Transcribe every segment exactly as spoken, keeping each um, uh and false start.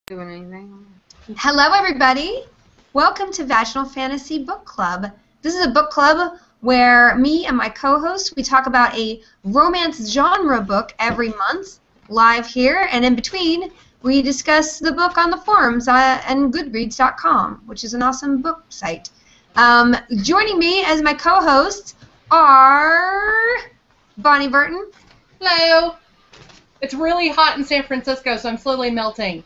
doing anything. Hello, everybody. Welcome to Vaginal Fantasy Book Club. This is a book club where me and my co-hosts, we talk about a romance genre book every month, live here, and in between, we discuss the book on the forums uh, and goodreads dot com, which is an awesome book site. Um, joining me as my co-hosts are Bonnie Burton. Hello. It's really hot in San Francisco, so I'm slowly melting.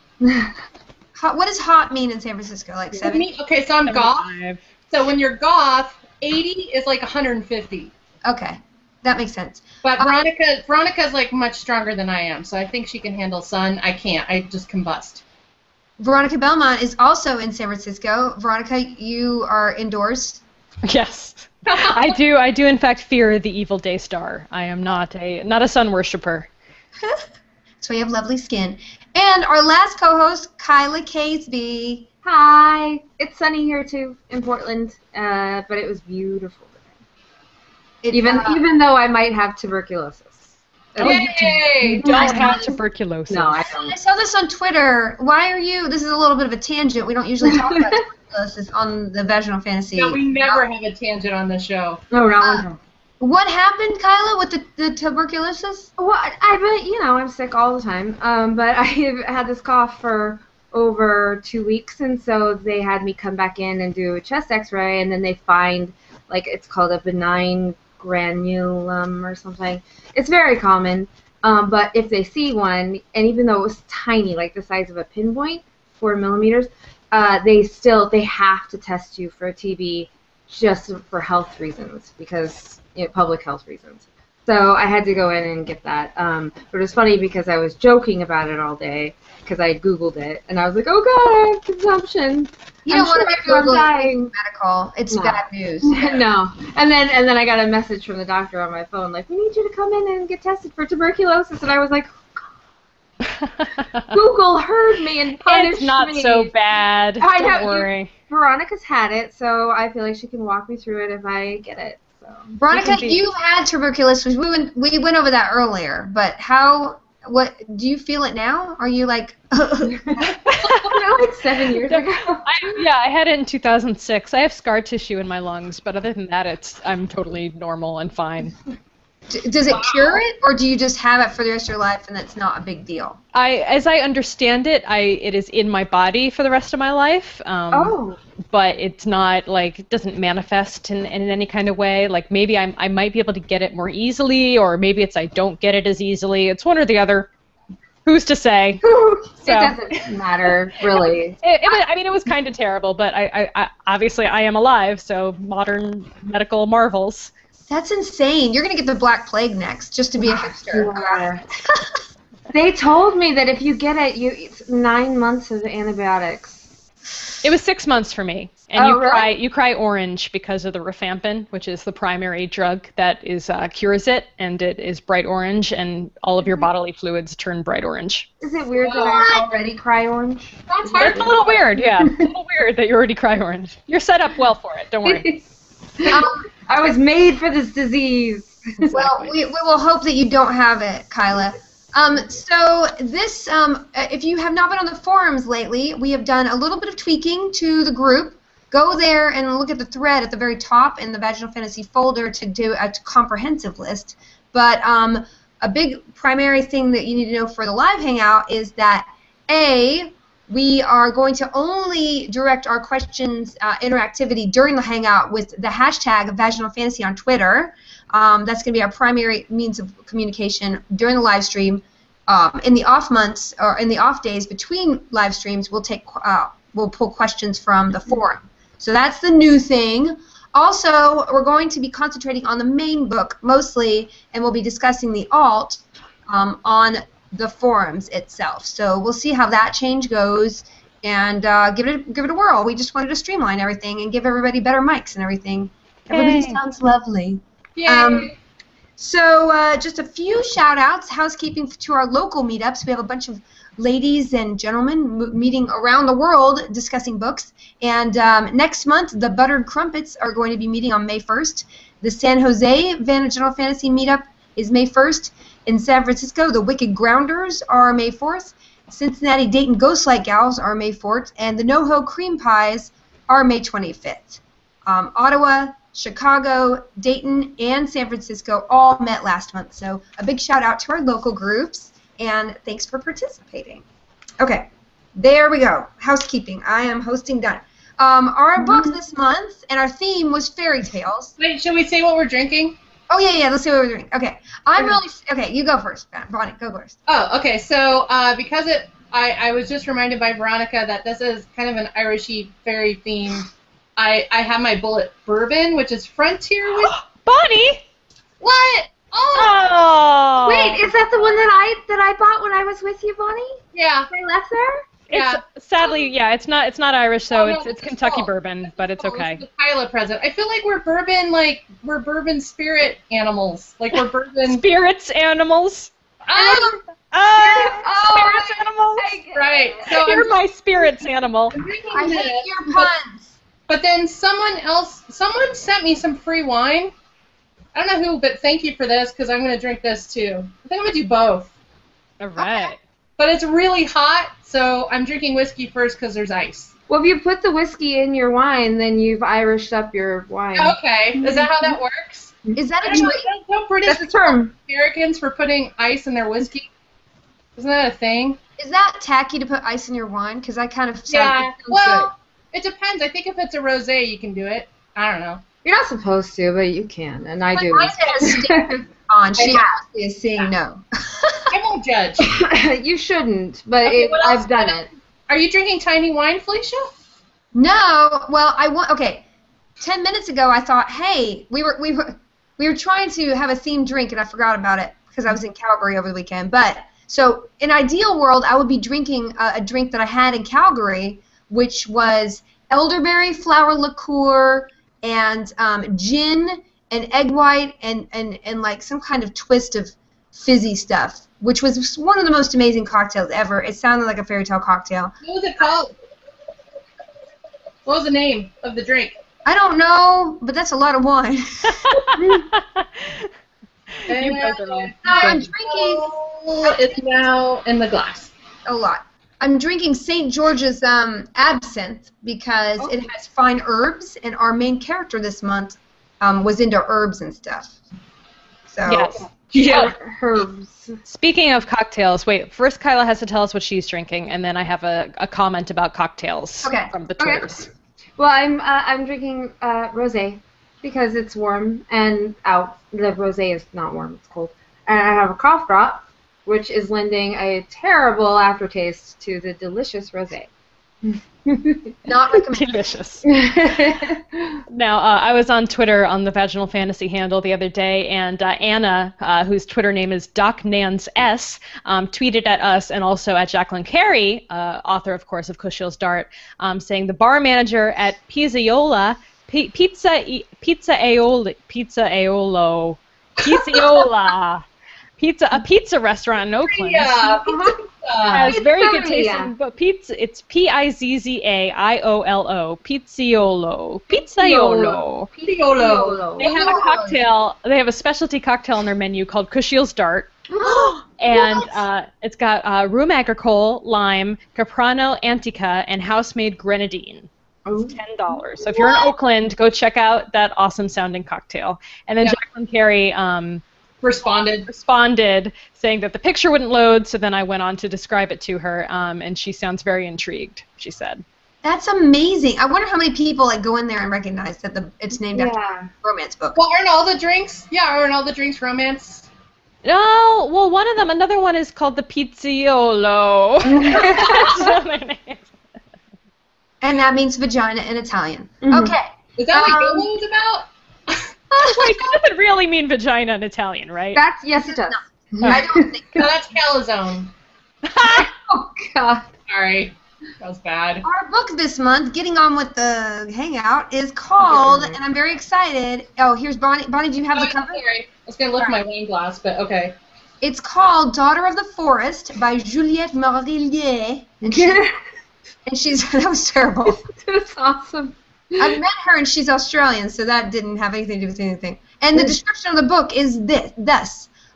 Hot, what does hot mean in San Francisco? Like seventy? Okay, so I'm goth. So when you're goth, eighty is like one hundred fifty. Okay, that makes sense. But um, Veronica, Veronica's like much stronger than I am, so I think she can handle sun. I can't. I just combust. Veronica Belmont is also in San Francisco. Veronica, you are indoors. Yes, I do. I do, in fact, fear the evil day star. I am not a not a sun worshiper. So we have lovely skin. And our last co-host, Kyla Kazebee. Hi. It's sunny here too in Portland, uh, but it was beautiful today. It, even uh, even though I might have tuberculosis. Yay! You don't have tuberculosis. No, I I don't. saw this on Twitter. Why are you? This is a little bit of a tangent. We don't usually talk about tuberculosis on the Vaginal Fantasy. No, we never have a tangent on this show. No, not Uh, one time. What happened, Kyla, with the, the tuberculosis? Well, I've been, you know, I'm sick all the time, um, but I've had this cough for over two weeks, and so they had me come back in and do a chest x-ray, and then they find, like, it's called a benign granulum or something. It's very common, um, but if they see one, and even though it was tiny, like the size of a pinpoint, four millimeters, uh, they still, they have to test you for T B just for health reasons, because... You know, public health reasons. So I had to go in and get that. Um, but it was funny because I was joking about it all day because I Googled it and I was like, oh god, I have consumption. You I'm don't want sure to I'm Google dying. medical. It's No. bad news. No. And then and then I got a message from the doctor on my phone like, we need you to come in and get tested for tuberculosis. And I was like, Google heard me and punished It's not me. so bad. I Don't know, worry. you- Veronica's had it, so I feel like she can walk me through it if I get it. So. Veronica, be- you've had tuberculosis. We went, we went over that earlier, but how, what, do you feel it now? Are you like... You know, like seven years ago. I, yeah, I had it in two thousand six. I have scar tissue in my lungs, but other than that, it's I'm totally normal and fine. D- Does it cure it, or do you just have it for the rest of your life and that's not a big deal? I, as I understand it, I it is in my body for the rest of my life. Um, Oh. But it's not like it doesn't manifest in, in any kind of way. Like maybe I I might be able to get it more easily, or maybe it's I don't get it as easily. It's one or the other. Who's to say? It So- doesn't matter, really. It, it was, I mean, it was kind of terrible, but I, I, I obviously I am alive, so modern medical marvels. That's insane. You're going to get the Black Plague next, just to be a hipster. They told me that if you get it, you it's nine months of antibiotics. It was six months for me, and Oh, you really? cry you cry orange because of the rifampin, which is the primary drug that is uh, cures it, and it is bright orange, and all of your bodily fluids turn bright orange. Is it weird that I already cry orange? That's It's a little weird, yeah. It's a little weird that you already cry orange. You're set up well for it. Don't worry. Um, I was made for this disease. well, we, we will hope that you don't have it, Kyla. Um, so this, um, if you have not been on the forums lately, we have done a little bit of tweaking to the group. Go there and look at the thread at the very top in the Vaginal Fantasy folder to do a comprehensive list. But um, a big primary thing that you need to know for the live hangout is that, A, we are going to only direct our questions, uh, interactivity during the hangout with the hashtag Vaginal Fantasy on Twitter. Um, that's going to be our primary means of communication during the live stream. Um, in the off months or in the off days between live streams, we'll take uh, we'll pull questions from the forum. So that's the new thing. Also, we're going to be concentrating on the main book mostly, and we'll be discussing the alt um, on the forums itself. So we'll see how that change goes, and uh, give it a, give it a whirl. We just wanted to streamline everything and give everybody better mics and everything. Everybody Yay. sounds lovely. Yay. Um, so uh, just a few shout-outs, housekeeping to our local meetups. We have a bunch of ladies and gentlemen m meeting around the world discussing books. And um, next month, the Buttered Crumpets are going to be meeting on May first. The San Jose Vaginal Fantasy meetup is May first. In San Francisco, the Wicked Grounders are May fourth. Cincinnati Dayton Ghostlight Gals are May fourth, and the NoHo Cream Pies are May twenty-fifth. Um, Ottawa, Chicago, Dayton, and San Francisco all met last month, so a big shout out to our local groups, and thanks for participating. Okay, there we go. Housekeeping. I am hosting done. Um, our book this month, and our theme was fairy tales. Wait, should we say what we're drinking? Oh, yeah, yeah, let's see what we're doing. Okay, I'm really, okay, you go first, Bonnie, go first. Oh, okay, so uh, because it, I, I was just reminded by Veronica that this is kind of an Irishy fairy theme. I, I have my Bullet Bourbon, which is Frontier with... Bonnie! What? Oh! Oh! Wait, is that the one that I that I bought when I was with you, Bonnie? Yeah. I left there? Yeah. It's, sadly, yeah, it's not it's not Irish, so Oh, no, it's it's it's Kentucky cool. bourbon, but it's Oh, okay. It's the Kyla present. I feel like we're bourbon, like, we're bourbon spirit animals. Like, we're bourbon... Spirits animals. Oh! Oh, Oh, spirits animals. Right. So You're I'm, my spirits animal. I'm drinking I this, hate your but- puns. But then someone else, someone sent me some free wine. I don't know who, but thank you for this because I'm going to drink this too. I think I'm going to do both. All right. But it's really hot, so I'm drinking whiskey first because there's ice. Well, if you put the whiskey in your wine, then you've Irished up your wine. Okay, is that how that works? Is that I a don't know, drink? don't British That's a term. Americans for putting ice in their whiskey? Isn't that a thing? Is that tacky to put ice in your wine? Because I kind of sound, Yeah. it sounds Well, it depends. I think if it's a rosé, you can do it. I don't know. You're not supposed to, but you can, and I good. do. Mine has stick on. She Yeah. obviously is saying no. I won't judge. You shouldn't, but Okay, it, what else? I've done it. Are you drinking tiny wine, Felicia? No, well, I want. Okay, ten minutes ago, I thought, hey, we were we were we were trying to have a themed drink, and I forgot about it because I was in Calgary over the weekend. But so, in an ideal world, I would be drinking a, a drink that I had in Calgary, which was elderberry flower liqueur and um, gin and egg white and, and and like some kind of twist of fizzy stuff, which was one of the most amazing cocktails ever. It sounded like a fairy tale cocktail. What was it called? What was the name of the drink? I don't know, but that's a lot of wine. You both are wrong. No, I'm drinking Oh, it's now in the glass. a lot. I'm drinking Saint George's um, absinthe because Oh. it has fine herbs, and our main character this month um, was into herbs and stuff. So Yes. Yeah. Herbs. Speaking of cocktails, wait, first Kyla has to tell us what she's drinking, and then I have a, a comment about cocktails Okay. from the Okay. Twitters. Well, I'm uh, I'm drinking uh, rosé because it's warm and out. The rosé is not warm; it's cold. And I have a cough drop, which is lending a terrible aftertaste to the delicious rosé. not recommended. Delicious. Now, uh, I was on Twitter on the Vaginal Fantasy handle the other day, and uh, Anna, uh, whose Twitter name is DocNans S, um, tweeted at us and also at Jacqueline Carey, uh, author, of course, of Kushiel's Dart, um, saying the bar manager at Pizzaiola, P- Pizza e- Pizza Aolo, Pizza Aolo, Pizzaiola, pizza a pizza restaurant in Oakland. Yeah. Has very good Pizzeria. tasting, but pizza. It's P I Z Z A I O L O. Pizziolo. Pizzaiolo. Piolo. They have a cocktail. They have a specialty cocktail on their menu called Kushiel's Dart, and uh, it's got uh, room agricole, lime, Caprano Antica, and house-made grenadine. It's ten dollars. So if you're in Oakland, go check out that awesome-sounding cocktail. And then Yeah. Jacqueline Carey um, Responded. responded saying that the picture wouldn't load, so then I went on to describe it to her, um, and she sounds very intrigued, she said. That's amazing. I wonder how many people like go in there and recognize that the it's named after Yeah. a romance book. Well, aren't all the drinks? Yeah, aren't all the drinks romance? No, well, one of them, another one is called the Pizziolo. That's what their name is. And that means vagina in Italian. Mhm. Okay. Is that what Um, Yolo was about? Wait, that doesn't really mean vagina in Italian, right? That's yes, it does. I don't think No, that's Calzone. Oh God. Sorry. That was bad. Our book this month, getting on with the hangout, is called, and I'm very excited. Oh, here's Bonnie. Bonnie, do you have Oh, the cover? sorry. I was going to lift my wine glass, but okay. It's called Daughter of the Forest by Juliet Marillier. And, she, and she's, that was terrible. That's awesome. I've met her and she's Australian, so that didn't have anything to do with anything. And the description of the book is this, thus.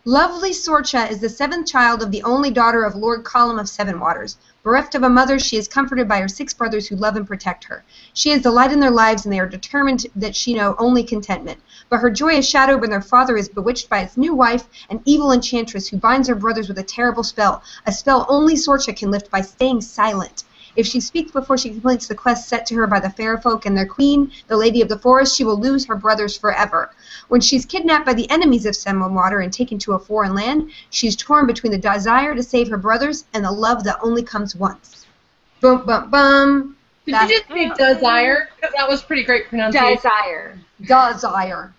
Lovely Sorcha is the seventh child of the only daughter of Lord Column of Seven Waters. Bereft of a mother, she is comforted by her six brothers who love and protect her. She is the light in their lives, and they are determined that she know only contentment. But her joy is shadowed when their father is bewitched by his new wife, an evil enchantress who binds her brothers with a terrible spell, a spell only Sorcha can lift by staying silent. If she speaks before she completes the quest set to her by the fair folk and their queen, the Lady of the Forest, she will lose her brothers forever. When she's kidnapped by the enemies of Seven Water and taken to a foreign land, she's torn between the desire to save her brothers and the love that only comes once. Bum, bum, bum. Did That's you just say desire? Because that was pretty great pronunciation. Desire. desire.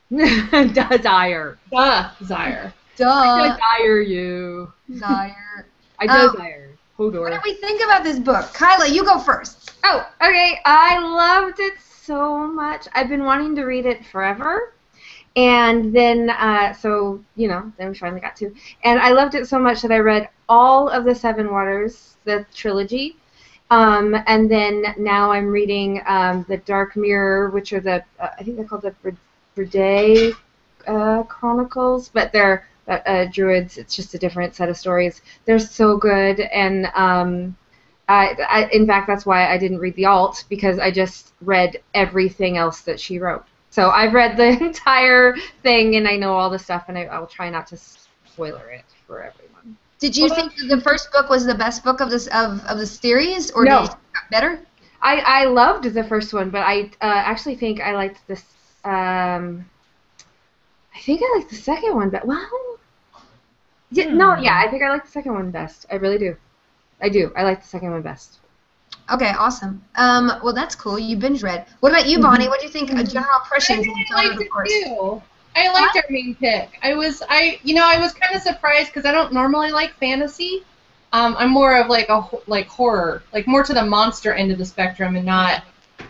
Desire. Desire. Duh. Desire you. Desire. I Um, desire. Hold What on. do we think about this book? Kyla, you go first. Oh, okay. I loved it so much. I've been wanting to read it forever. And then, uh, so, you know, then we finally got to. And I loved it so much that I read all of the Seven Waters, the trilogy. Um, and then now I'm reading um, the Dark Mirror, which are the, uh, I think they're called the Brede uh, Chronicles, but they're uh, uh, druids. It's just a different set of stories. They're so good. And um, I, I, in fact, that's why I didn't read the alt, because I just read everything else that she wrote. So I've read the entire thing, and I know all the stuff, and I, I will try not to spoiler it for everyone. Did you think that the first book was the best book of this of, of the series, or No. did it get better? I, I loved the first one, but I uh, actually think I liked this. Um, I think I liked the second one, but well, yeah, Hmm. no, yeah, I think I like the second one best. I really do. I do. I like the second one best. Okay, awesome. Um, well, that's cool. You binge read. What about you, Bonnie? What do you think of general I impressions of really the genre liked of it course? too. I liked our main pick. I was, I, you know, I was kind of surprised because I don't normally like fantasy. Um, I'm more of like a ho- like horror, like more to the monster end of the spectrum, and not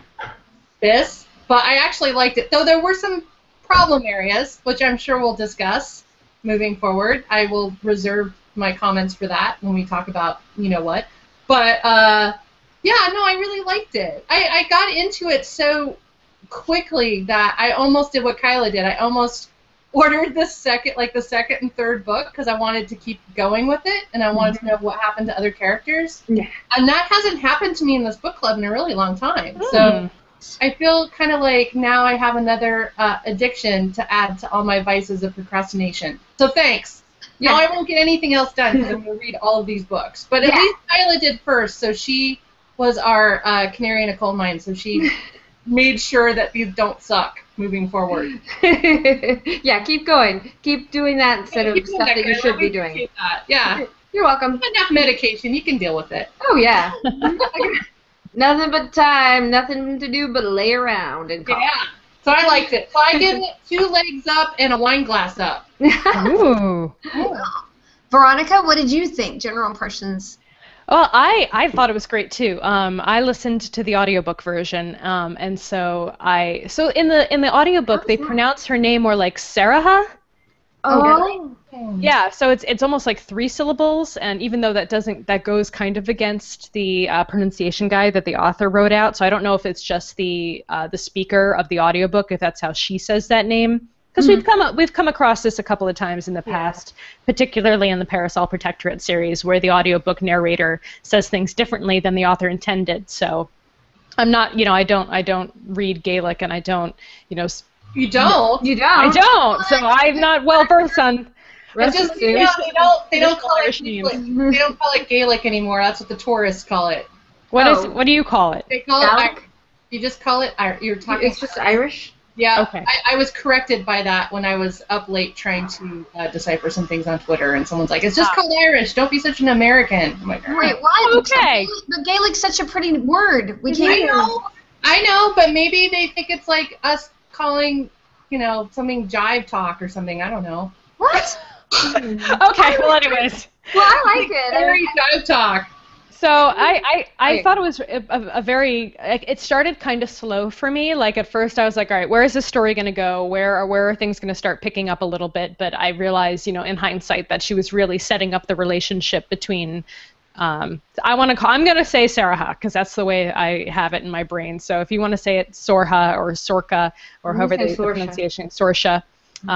this. But I actually liked it, though there were some problem areas, which I'm sure we'll discuss moving forward. I will reserve my comments for that when we talk about you know what. But uh, yeah, no, I really liked it. I, I got into it so quickly that I almost did what Kyla did. I almost ordered the second, like the second and third book, because I wanted to keep going with it, and I wanted to know what happened to other characters. Yeah. And that hasn't happened to me in this book club in a really long time. Hmm. So I feel kind of like now I have another uh, addiction to add to all my vices of procrastination. So thanks. Now I won't get anything else done because I'm going to read all of these books. But at Yeah. least Kyla did first, so she was our uh, canary in a coal mine, so she made sure that these don't suck moving forward. Yeah, keep going. Keep doing that instead of Keep doing stuff that you Kyla. should We be doing. appreciate that. Yeah. You're welcome. Enough medication. You can deal with it. Oh, yeah. Nothing but time, nothing to do but lay around and Yeah. cough. So I liked it. So I give it two legs up and a wine glass up. Ooh. Veronica, what did you think? General impressions. Well, I, I thought it was great too. Um, I listened to the audiobook version, um, and so I so in the in the audiobook they pronounce her name more like Saraha. Oh, Yeah, so it's it's almost like three syllables, and even though that doesn't that goes kind of against the uh, pronunciation guide that the author wrote out, so I don't know if it's just the uh, the speaker of the audiobook, if that's how she says that name. Because we've come up, we've come across this a couple of times in the past, particularly in the Parasol Protectorate series, where the audiobook narrator says things differently than the author intended. So I'm not, you know, I don't I don't read Gaelic, and I don't, you know, s- You don't. you don't. I don't. So I'm not well versed on. It's Rest just, in you peace. know, they don't they don't call it Irish Gaelic. names. They don't call it Gaelic anymore. That's what the tourists call it. What is Oh. what do you call it? They call Gaelic? it. You just call it. Ir- You're talking. It's just Irish? Yeah. Okay. I, I was corrected by that when I was up late trying to uh, decipher some things on Twitter, and someone's like, "It's just Ah. called Irish. Don't be such an American." I'm like, Wait, what? Okay. But Gaelic's such a pretty word. We I can't. know, I know, but maybe they think it's like us calling, you know, something jive talk or something. I don't know. What? Okay. Well, anyways. Well, I like it. I Very jive talk. So I, I, I Okay. thought it was a, a, a very, like, it started kind of slow for me. Like at first I was like, all right, where is this story going to go? Where are, where are things going to start picking up a little bit? But I realized, you know, in hindsight that she was really setting up the relationship between, um, I want to call, I'm going to say Saraha because that's the way I have it in my brain. So if you want to say it Sorha or Sorka or I'm however gonna the, say the Sorsha. pronunciation, Sorsha. Um,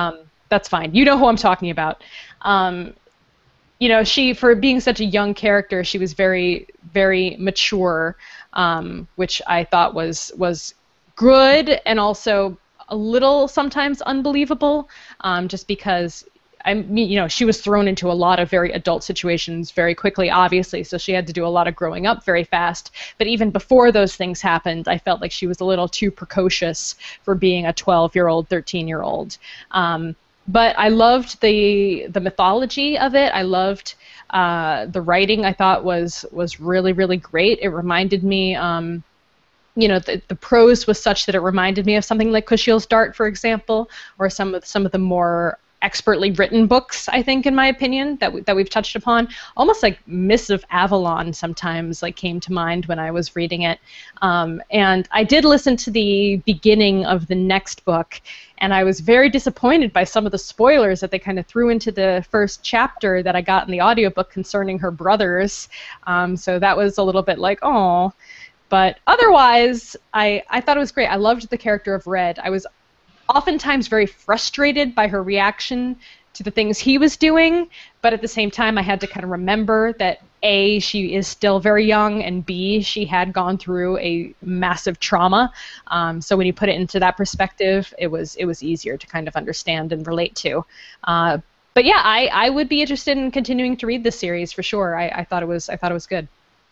that's fine. You know who I'm talking about. Um, you know, she, for being such a young character, she was very, very mature, um, which I thought was was good and also a little sometimes unbelievable, um, just because I mean, you know, she was thrown into a lot of very adult situations very quickly, obviously, so she had to do a lot of growing up very fast. But even before those things happened, I felt like she was a little too precocious for being a twelve-year-old, thirteen-year-old. Um, but I loved the the mythology of it. I loved uh, the writing. I thought was was really, really great. It reminded me. Um, You know, the, the prose was such that it reminded me of something like Kushiel's Dart, for example, or some of some of the more expertly written books, I think, in my opinion, that we, that we've touched upon. Almost like Mists of Avalon sometimes like came to mind when I was reading it. Um, and I did listen to the beginning of the next book, and I was very disappointed by some of the spoilers that they kind of threw into the first chapter that I got in the audiobook concerning her brothers. Um, so that was a little bit like, oh. But otherwise, I, I thought it was great. I loved the character of Red. I was oftentimes very frustrated by her reaction to the things he was doing, but at the same time, I had to kind of remember that A, she is still very young, and B, she had gone through a massive trauma. Um, so when you put it into that perspective, it was it was easier to kind of understand and relate to. Uh, but yeah, I, I would be interested in continuing to read this series for sure. I, I thought it was I thought it was good.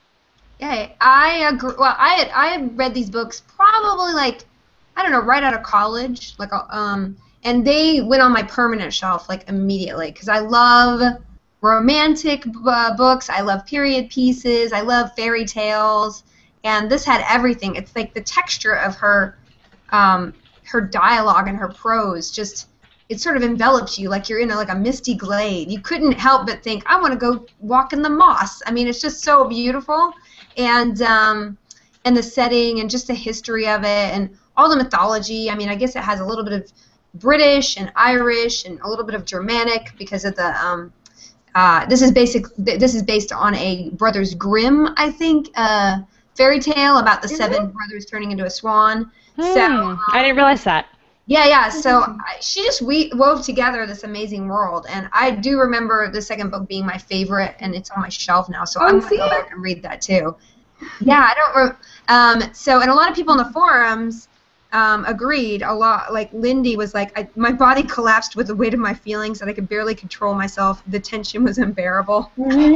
Yeah, I agree. Well, I had I had read these books probably like I don't know, right out of college, like um, and they went on my permanent shelf like immediately because I love romantic uh, books, I love period pieces, I love fairy tales, and this had everything. It's like the texture of her, um, her dialogue and her prose just. It sort of envelops you like you're in a, like a misty glade. You couldn't help but think, I want to go walk in the moss. I mean, it's just so beautiful. And um, and the setting and just the history of it and all the mythology. I mean, I guess it has a little bit of British and Irish and a little bit of Germanic because of the um, uh, this is basic. This is based on a Brothers Grimm, I think, uh, fairy tale about the seven brothers turning into a swan. Hmm, so um, I didn't realize that. Yeah, yeah. So I, she just we wove together this amazing world, and I do remember the second book being my favorite, and it's on my shelf now. So Oh, I'm gonna see go it? back and read that too. Yeah, I don't. Re- um, so, and a lot of people in the forums um, agreed. A lot, like Lindy was like, I, my body collapsed with the weight of my feelings, and I could barely control myself. The tension was unbearable.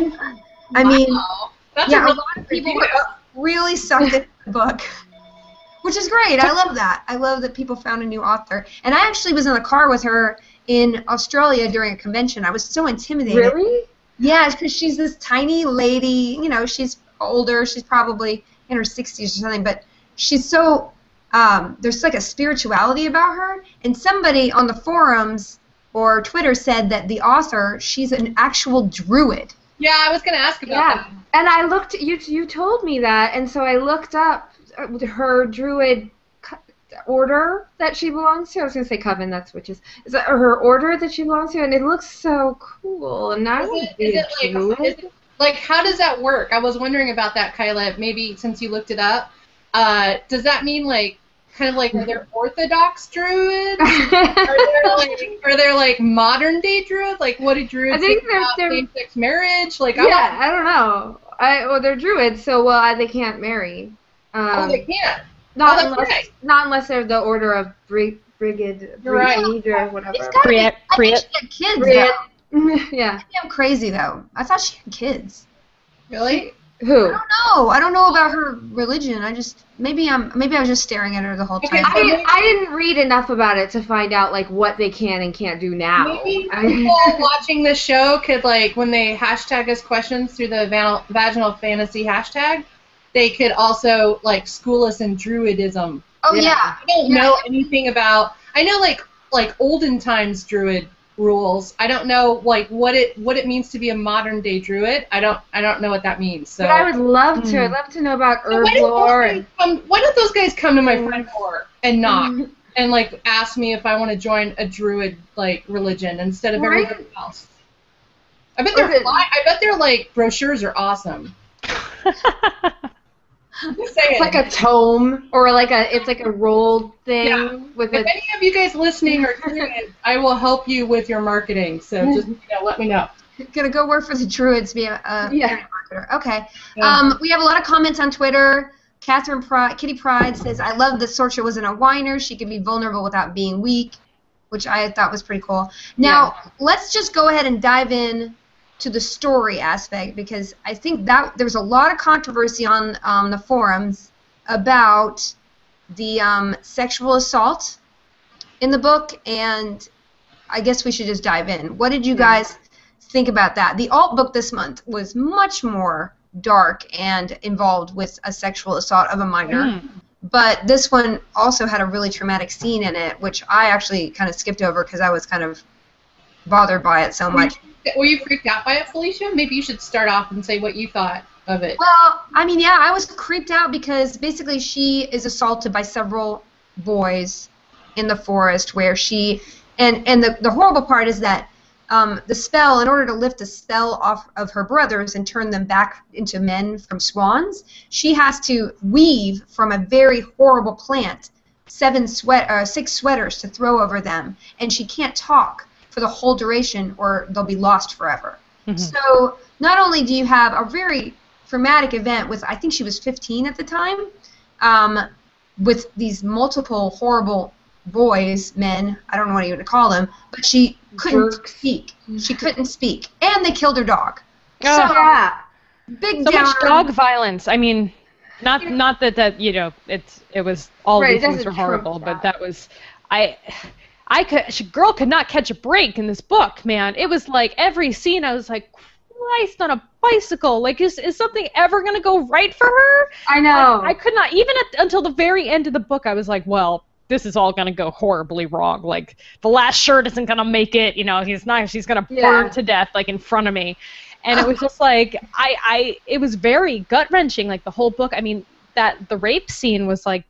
I mean, Wow. That's yeah, a a really lot of good people review. were really sucked into the book. Which is great. I love that. I love that people found a new author. And I actually was in the car with her in Australia during a convention. I was so intimidated. Really? Yeah, because she's this tiny lady. You know, she's older. She's probably in her sixties or something. But she's so, um, there's like a spirituality about her. And somebody on the forums or Twitter said that the author, she's an actual druid. Yeah, I was going to ask about Yeah. that. And I looked. You you told me that, and so I looked up her druid co- order that she belongs to. I was going to say coven. That's witches. Is that her order that she belongs to? And it looks so cool. And now I Is would it, be is a it druid. like, is it, like, how does that work? I was wondering about that, Kyla, maybe since you looked it up. Uh, does that mean, like, kind of like, are there Orthodox druids? are, there, like, are there, like, modern-day druids? Like, what do druids I think think they're- about they're- same-sex marriage? Like, I Yeah, want, I don't know. I well, they're druids, so well I, they can't marry. Um, oh, they can't. Not Oh, that's unless, right. not unless they're the order of Brig, Brigid, You're right. Brigade or whatever. It's gotta be, Create- I create- think she had kids, Brigid. though. Yeah. Maybe I'm crazy, though. I thought she had kids. Really? Who? I don't know. I don't know about her religion. I just maybe I'm maybe I was just staring at her the whole Okay, time. I didn't, I didn't read enough about it to find out like what they can and can't do now. Maybe I- people watching this show could, like, when they hashtag us questions through the Vaginal, Vaginal Fantasy hashtag, they could also, like, school us in druidism. Oh Yeah. yeah. I don't Yeah. know anything about. I know, like, like olden times druid rules. I don't know, like, what it what it means to be a modern day druid. I don't I don't know what that means. So But I would love to. Hmm. I'd love to know about So herb why, don't lore. those And, guys come, why don't those guys come to my front door and knock and, like, ask me if I want to join a druid, like, religion instead of Right? everybody else? I bet their Or the- fly, I bet their like brochures are awesome. Just saying, It's like a tome, or like a it's like a rolled thing Yeah. with If a. any of you guys listening are doing it, I will help you with your marketing. So just you know, let me know. Gonna go work for the Druids, be a, a Yeah. marketer. Okay. Yeah. Um, we have a lot of comments on Twitter. Catherine Pride, Kitty Pride says, "I love that Sorcha wasn't a whiner. She could be vulnerable without being weak," which I thought was pretty cool. Now, Yeah. let's just go ahead and dive in to the story aspect, because I think that there was a lot of controversy on um, the forums about the um, sexual assault in the book, and I guess we should just dive in. What did you guys think about that? The alt book this month was much more dark and involved with a sexual assault of a minor. Mm. But this one also had a really traumatic scene in it, which I actually kind of skipped over because I was kind of bothered by it so much. Were you freaked out by it, Felicia? Maybe you should start off and say what you thought of it. Well, I mean, yeah, I was creeped out because basically she is assaulted by several boys in the forest where she, and, and the, the horrible part is that um, the spell, in order to lift the spell off of her brothers and turn them back into men from swans, she has to weave from a very horrible plant seven sweat, uh, six sweaters to throw over them, and she can't talk for the whole duration or they'll be lost forever. Mm-hmm. So not only do you have a very traumatic event with, I think she was fifteen at the time, um, with these multiple horrible boys, men, I don't know what you would call them, but she couldn't Jerks. speak. She couldn't speak. And they killed her dog. Oh. So, Yeah. big So downer. much dog violence. I mean, not not that that you know it's it was all Right, these it things doesn't were horrible, trump but that. that was I. I could, she, girl could not catch a break in this book, man. It was like every scene I was like, Christ on a bicycle. Like, is, is something ever going to go right for her? I know. I, I could not, even at, until the very end of the book, I was like, well, this is all going to go horribly wrong. Like, the last shirt isn't going to make it. You know, he's not, she's going to Yeah. burn to death, like, in front of me. And it was just like, I, I, it was very gut-wrenching, like, the whole book. I mean, that, the rape scene was like,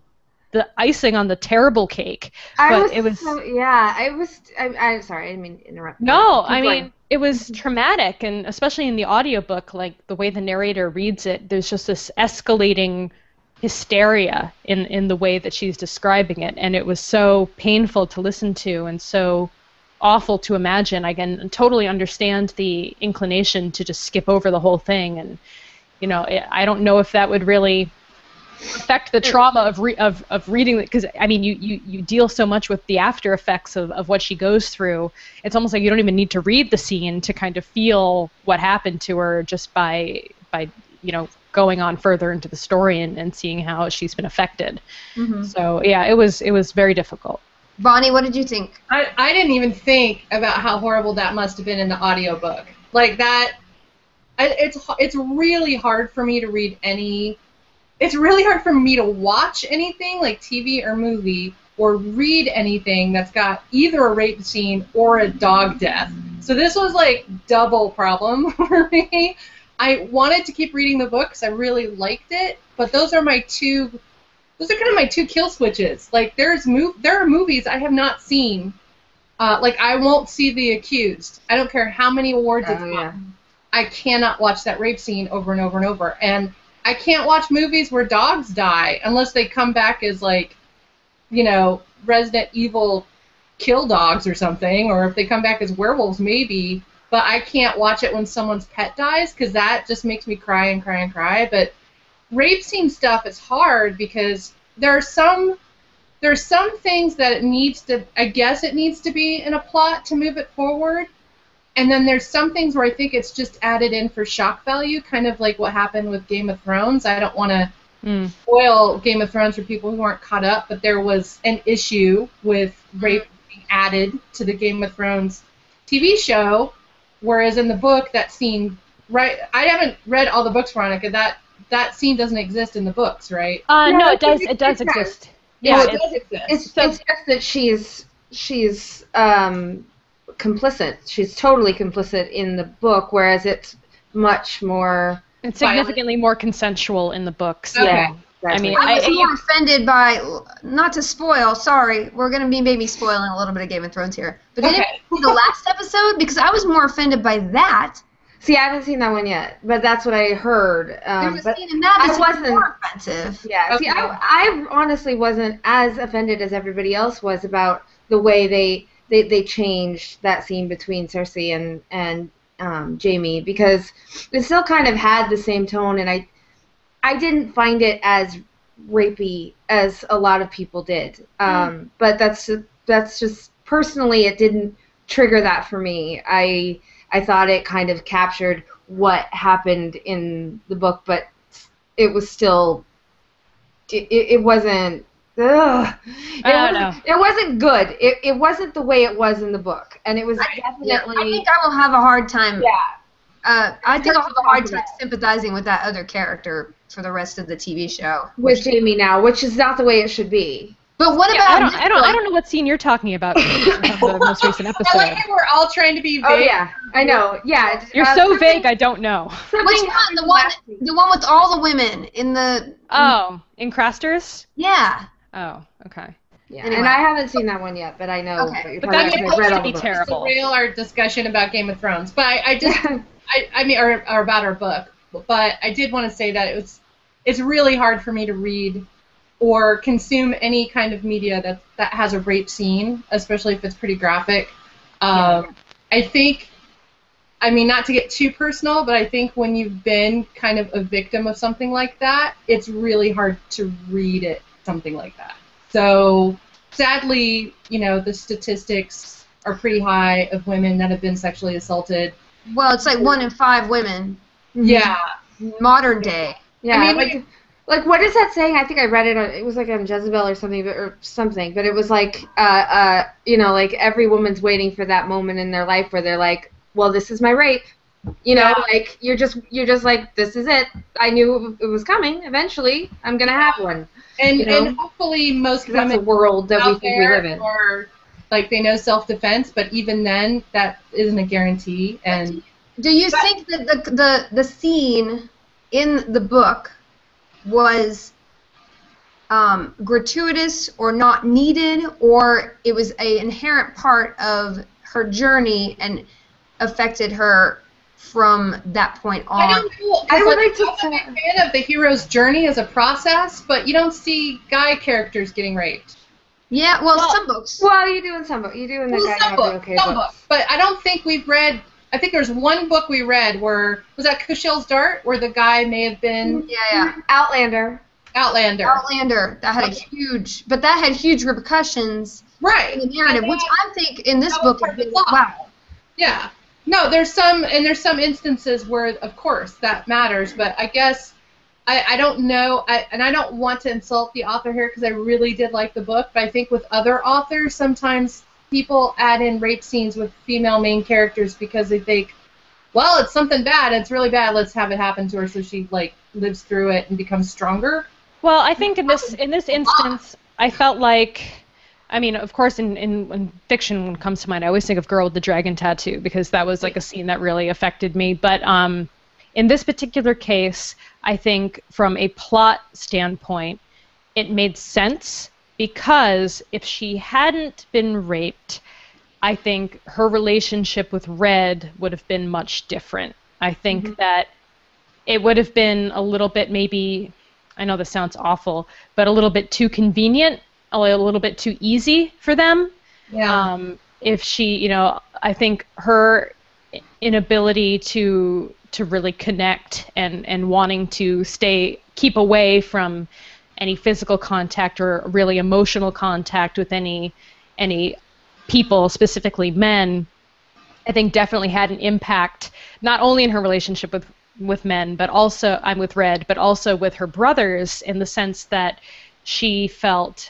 the icing on the terrible cake. I but was, it was so, yeah, I was, I, I'm sorry, I didn't mean to interrupt. no, Keep I going. mean, it was traumatic, and especially in the audiobook, like the way the narrator reads it, there's just this escalating hysteria in, in the way that she's describing it, and it was so painful to listen to and so awful to imagine. I can totally understand the inclination to just skip over the whole thing, and, you know, I don't know if that would really affect the trauma of re- of, of reading it, because I mean you, you, you deal so much with the after effects of, of what she goes through. It's almost like you don't even need to read the scene to kind of feel what happened to her just by by you know going on further into the story and, and seeing how she's been affected. Mm-hmm. So yeah, it was it was very difficult. Bonnie, what did you think? I, I didn't even think about how horrible that must have been in the audiobook. Like that, I, it's it's really hard for me to read any. It's really hard for me to watch anything like T V or movie or read anything that's got either a rape scene or a dog death. So this was like double problem for me. I wanted to keep reading the book because I really liked it, but those are my two. Those are kind of my two kill switches. Like there's mov- there are movies I have not seen. Uh, like I won't see The Accused. I don't care how many awards Oh, it's won. yeah. I cannot watch that rape scene over and over and over. And I can't watch movies where dogs die unless they come back as, like, you know, Resident Evil kill dogs or something, or if they come back as werewolves, maybe. But I can't watch it when someone's pet dies because that just makes me cry and cry and cry. But rape scene stuff is hard because there are some there are some things that it needs to, I guess it needs to be in a plot to move it forward. And then there's some things where I think it's just added in for shock value, kind of like what happened with Game of Thrones. I don't want to mm. spoil Game of Thrones for people who aren't caught up, but there was an issue with rape being added to the Game of Thrones T V show, whereas in the book that scene, right? I haven't read all the books, Veronica. That that scene doesn't exist in the books, right? Uh, Yeah, no, I it does. think It does it does. exist. Yeah, Yeah, it it's, does exist. It's, So- it's just that she's she's um, complicit. She's totally complicit in the book, whereas it's much more. it's significantly more consensual in the books. Okay. Yeah, I mean, I was I- more offended by, not to spoil, sorry, we're going to be maybe spoiling a little bit of Game of Thrones here, but didn't Okay. you see the last episode? Because I was more offended by that. See, I haven't seen that one yet, but that's what I heard. Um, There's a but scene in that I that's wasn't. more offensive. offensive. Yeah. Okay. See, I, I honestly wasn't as offended as everybody else was about the way they they, they changed that scene between Cersei and and um, Jaime, because it still kind of had the same tone, and I I didn't find it as rapey as a lot of people did. Um, mm. But that's just, that's just personally, it didn't trigger that for me. I I thought it kind of captured what happened in the book, but it was still it, it wasn't. Ugh. It, I don't wasn't know. it wasn't good. It it wasn't the way it was in the book, and it was I, definitely. yeah, I think I will have a hard time. Yeah. Uh, I think I'll have a hard time about. sympathizing with that other character for the rest of the T V show. With Jaime now, which is not the way it should be. But what Yeah, about? I don't, I don't, I don't know what scene you're talking about. The most recent I episode. like how we're all trying to be vague. Oh yeah, I know. Yeah, You're uh, so something- vague. I don't know. Which one? The one, the one with all the women in the. Oh, in Crasters? Yeah. Oh, okay. Yeah, Anyway. and I haven't seen that one yet, but I know Okay. what you're But talking that's about. I've supposed read to all be the books. terrible. Derail our discussion about Game of Thrones, but I, I just, I, I mean, or, or about our book. But I did want to say that it was, it's really hard for me to read or consume any kind of media that that has a rape scene, especially if it's pretty graphic. Um, Yeah. I think, I mean, not to get too personal, but I think when you've been kind of a victim of something like that, it's really hard to read it, something like that. So sadly, you know, the statistics are pretty high of women that have been sexually assaulted. Well, it's like one in five women. Yeah. Modern day. Yeah, I mean, like, like what is that saying? I think I read it on, it was like on Jezebel or something, but, or something, but it was like, uh, uh, you know, like every woman's waiting for that moment in their life where they're like, well, this is my rape. You know, Yeah. like you're just, you're just like, this is it. I knew it was coming. Eventually, I'm gonna have one. And You know? and hopefully most 'Cause that's a women world that we out think we there live in. are like they know self-defense, but even then, that isn't a guarantee. And Do you think that the, the the scene in the book was um, gratuitous or not needed, or it was an inherent part of her journey and affected her from that point on? I don't know. 'cause I would I'm like to not a say- big fan of the hero's journey as a process, but you don't see guy characters getting raped. Yeah, well, Well, some books. Well, you do in some books. You do in the Well, Guy some Happy books, Okay some books. books, but I don't think we've read. I think there's one book we read where was that Kushel's Dart, where the guy may have been Yeah, yeah. Outlander. Outlander, Outlander, that had a Okay. huge, but that had huge repercussions right? in the narrative, which I think in this That was book, part of the is plot. wow. Yeah. No, there's some, and there's some instances where, of course, that matters, but I guess I, I don't know, I, and I don't want to insult the author here because I really did like the book, but I think with other authors, sometimes people add in rape scenes with female main characters because they think, well, it's something bad, it's really bad, let's have it happen to her so she, like, lives through it and becomes stronger. Well, I think in this in this instance, I felt like, I mean, of course, in, in, in fiction, when it comes to mind, I always think of Girl with the Dragon Tattoo because that was like a scene that really affected me. But um, in this particular case, I think from a plot standpoint, it made sense because if she hadn't been raped, I think her relationship with Red would have been much different. I think mm-hmm. that it would have been a little bit maybe, I know this sounds awful, but a little bit too convenient, a little bit too easy for them. Yeah. Um, if she, you know, I think her inability to to really connect and, and wanting to stay, keep away from any physical contact or really emotional contact with any any people, specifically men, I think definitely had an impact, not only in her relationship with with men, but also, I'm with Red, but also with her brothers in the sense that she felt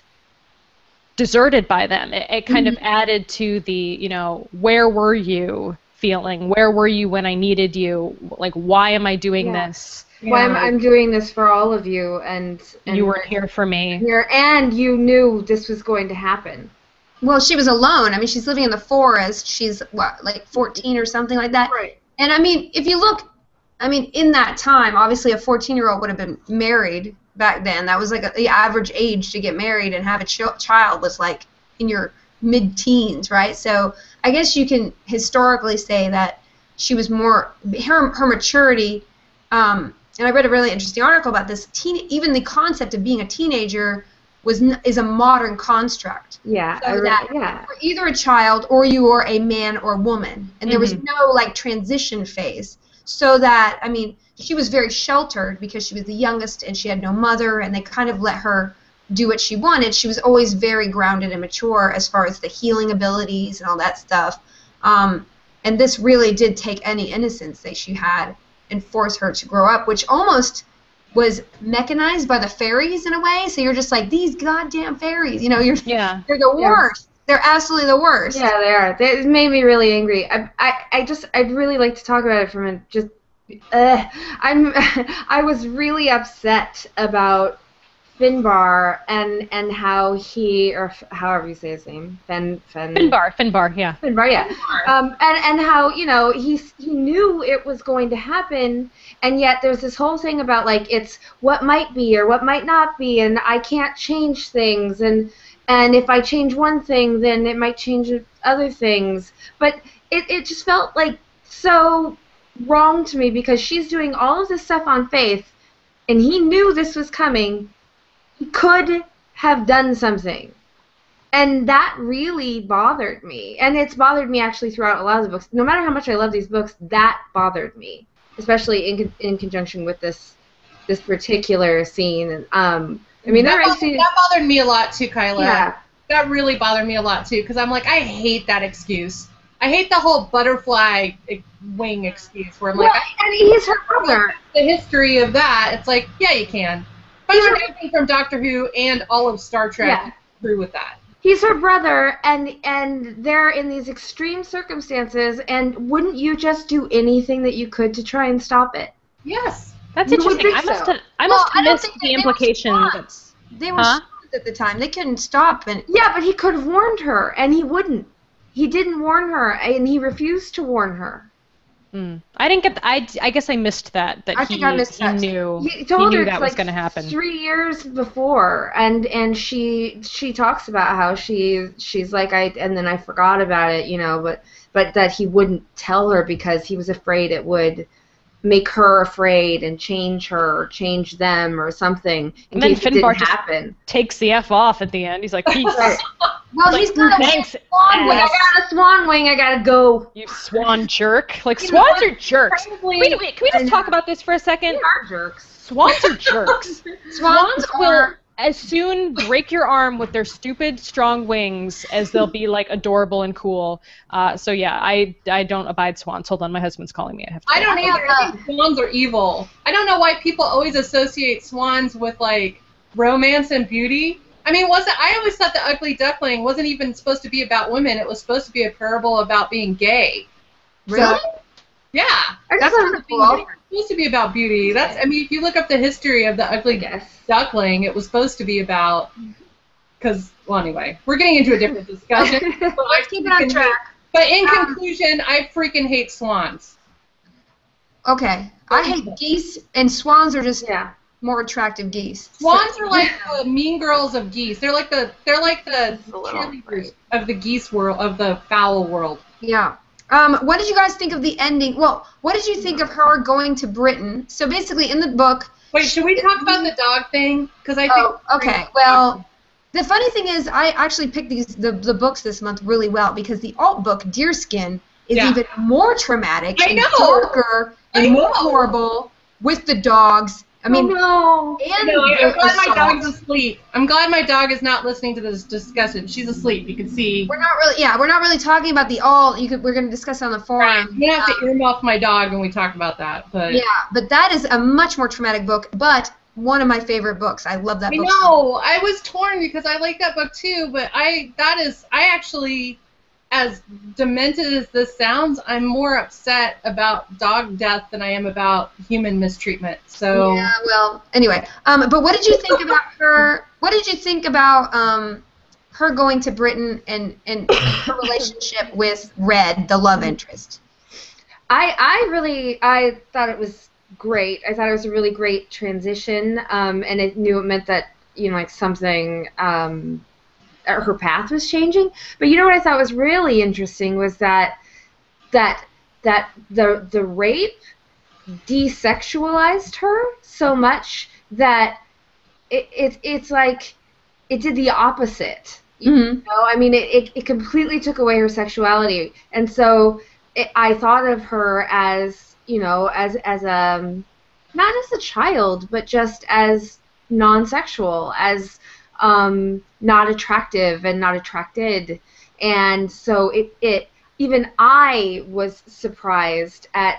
deserted by them. It, it kind mm-hmm. of added to the, you know, where were you feeling? Where were you when I needed you? Like, why am I doing yeah. this? Why Yeah. am I'm doing this for all of you, and, and You weren't here for me. Here, and you knew this was going to happen. Well, she was alone. I mean, she's living in the forest. She's, what, like fourteen or something like that? Right. And, I mean, if you look, I mean, in that time, obviously a fourteen-year-old would have been married back then. That was, like, a, the average age to get married and have a ch child was, like, in your mid-teens, right? So I guess you can historically say that she was more, her, her maturity um, and I read a really interesting article about this. Teen, even the concept of being a teenager was n is a modern construct. Yeah, so I re that yeah. you were either a child or you were a man or woman, and there Mm-hmm. was no like transition phase. So that I mean, she was very sheltered because she was the youngest and she had no mother, and they kind of let her do what she wanted. She was always very grounded and mature as far as the healing abilities and all that stuff. Um, and this really did take any innocence that she had and force her to grow up, which almost was mechanized by the fairies in a way. So you're just like, these goddamn fairies, you know, you're Yeah. they're the Yeah. worst. They're absolutely the worst. Yeah, they are. They, it made me really angry. I, I, I just, I'd really like to talk about it from a just. Uh, I'm, I was really upset about Finbar and and how he, or f- however you say his name, Fen, Fen. Finbar, Finbar, yeah. Finbar, yeah. Um, and and how you know he he knew it was going to happen, and yet there's this whole thing about like it's what might be or what might not be, and I can't change things, and and if I change one thing, then it might change other things. But it it just felt like so wrong to me because she's doing all of this stuff on faith, and he knew this was coming. He could have done something. And that really bothered me. And it's bothered me actually throughout a lot of the books. No matter how much I love these books, that bothered me, especially in in conjunction with this this particular scene. Um, I mean, that, there are bothered, scenes, that bothered me a lot too, Kyla. yeah, That really bothered me a lot too, because I'm like, I hate that excuse. I hate the whole butterfly wing excuse where I'm well, like, I, and he's her brother. the history of that. It's like, yeah, you can. But you're everything from Doctor Who and all of Star Trek. Yeah. Through with that. He's her brother, and and they're in these extreme circumstances. And wouldn't you just do anything that you could to try and stop it? Yes. That's You would interesting. think I must so. have, I Well, must I have don't missed think the they- they were implication. that- swans. They were Huh? swans at the time. They couldn't stop and Yeah, but he could have warned her, and he wouldn't. He didn't warn her, and he refused to warn her. Mm. I didn't get. The, I, I guess I missed that. That I he, think I missed he that. knew. He told knew her that it's was like going to happen. three years before, and and she she talks about how she she's like I and then I forgot about it, you know, but but that he wouldn't tell her because he was afraid it would make her afraid and change her or change them or something in And then case it Finbar didn't just- happen. Takes the F off at the end. He's like, peace. Right. well, Like, he's got a thanks, swan wing. I got a swan wing. I gotta go. You swan jerk. Like, You know swans what? are jerks. Probably- Wait, wait, can we I just know. talk about this for a second? They are jerks. Swans are jerks. Swans will are- as soon break your arm with their stupid strong wings as they'll be like adorable and cool. Uh, so yeah, I I don't abide swans. Hold on, my husband's calling me. I have to. I don't I either. have I think swans are evil. I don't know why people always associate swans with like romance and beauty. I mean, wasn't I always thought the Ugly Duckling wasn't even supposed to be about women. It was supposed to be a parable about being gay. Really? So, yeah, I That's just kind of being cool. gay was supposed to be about beauty. That's I mean, if you look up the history of the I Ugly guess. Duckling, it was supposed to be about. Because well, anyway, we're getting into a different discussion. But I Let's keep it on freaking track. hate- But in Um, conclusion, I freaking hate swans. Okay. I hate geese, and swans are just Yeah. more attractive geese. Swans are like the mean girls of geese. They're like the they're like the A little, cheerleaders right. of the geese world of the fowl world. Yeah. Um, what did you guys think of the ending? Well, what did you think of her going to Britain? So basically, in the book. Wait, should we talk about the dog thing? Because I think. Oh, okay. Well, the funny thing is, I actually picked these the, the books this month really well because the alt book Deerskin is Yeah. even more traumatic I and know. darker and I more know. horrible with the dogs. I mean, oh, no. and No, I- I'm the glad my assault. dog's asleep. I'm glad my dog is not listening to this discussion. She's asleep. You can see. We're not really, yeah, we're not really talking about the alt. You could, we're going to discuss it on the forum. I'm gonna have to earmuff my dog when we talk about that. But Yeah, but that is a much more traumatic book, but one of my favorite books. I love that I book. so know. I was torn because I like that book too, but I that is I actually, as demented as this sounds, I'm more upset about dog death than I am about human mistreatment. So Yeah, well, anyway. Um, but what did you think about her? What did you think about um, her going to Britain and, and her relationship with Red, the love interest? I I really I thought it was great. I thought it was a really great transition, um, and I knew it meant that you know like something um, uh, her path was changing. But you know what I thought was really interesting was that that that the the rape desexualized her so much that it, it it's like it did the opposite. You Mm-hmm. know, I mean, it, it, it completely took away her sexuality, and so it, I thought of her as, you know, as as a not as a child, but just as non-sexual, as um, not attractive and not attracted, and so it it even I was surprised at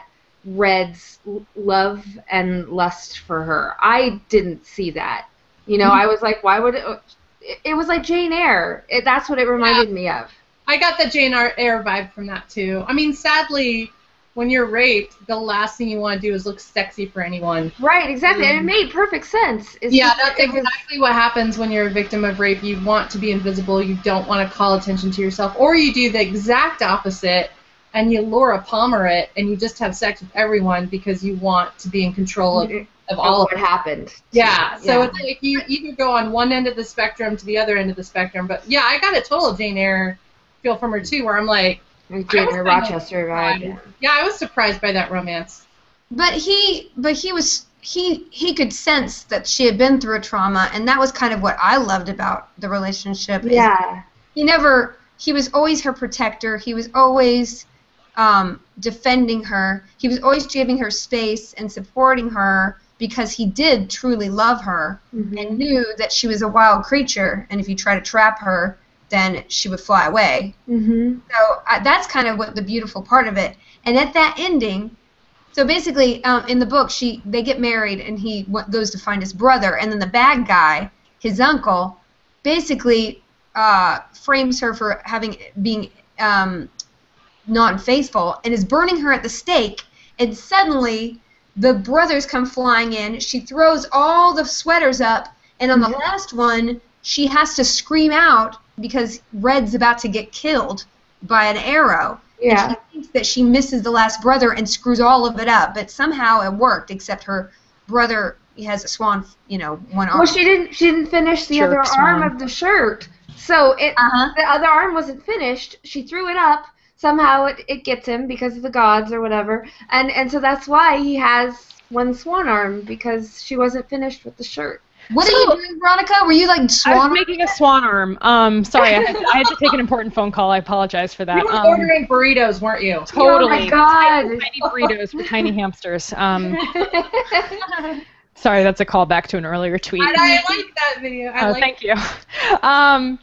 Red's love and lust for her. I didn't see that. You know, I was like, why would it? It was like Jane Eyre. It, that's what it reminded yeah. me of. I got the Jane Eyre vibe from that too. I mean, sadly, when you're raped, the last thing you want to do is look sexy for anyone. Right, exactly, um, and it made perfect sense. It's yeah, just, that's exactly was, what happens when you're a victim of rape. You want to be invisible. You don't want to call attention to yourself, or you do the exact opposite, and you Laura Palmer it, and you just have sex with everyone because you want to be in control of. Of all of what happened. Yeah, so yeah. It's like you either go on one end of the spectrum to the other end of the spectrum. But yeah, I got a total Jane Eyre feel from her too, where I'm like, Jane Eyre Rochester vibe. Yeah, I was surprised by that romance. But he, but he was he he could sense that she had been through a trauma, and that was kind of what I loved about the relationship. Yeah. He never. He was always her protector. He was always um, defending her. He was always giving her space and supporting her. Because he did truly love her mm-hmm. and knew that she was a wild creature, and if you try to trap her, then she would fly away. Mm-hmm. So uh, that's kind of what the beautiful part of it. And at that ending, so basically um, in the book, she they get married, and he w- goes to find his brother, and then the bad guy, his uncle, basically uh, frames her for having being um, non-faithful and is burning her at the stake, and suddenly the brothers come flying in. She throws all the sweaters up, and on the last one, she has to scream out because Red's about to get killed by an arrow. Yeah. And she thinks that she misses the last brother and screws all of it up, but somehow it worked, except her brother has a swan, you know, one arm. Well, she didn't. She didn't finish the Jerk other swan. arm of the shirt, so it Uh-huh. the other arm wasn't finished. She threw it up. Somehow it, it gets him because of the gods or whatever, and and so that's why he has one swan arm, because she wasn't finished with the shirt. What So- are you doing, Veronica? Were you like I was swan? making a swan arm. Um, sorry, I had, I had to take an important phone call. I apologize for that. You were Um, ordering burritos, weren't you? Totally. Oh my God. Tiny, tiny burritos for tiny hamsters. Um, sorry, that's a callback to an earlier tweet. I, I like that video. I Oh, like thank you. Um,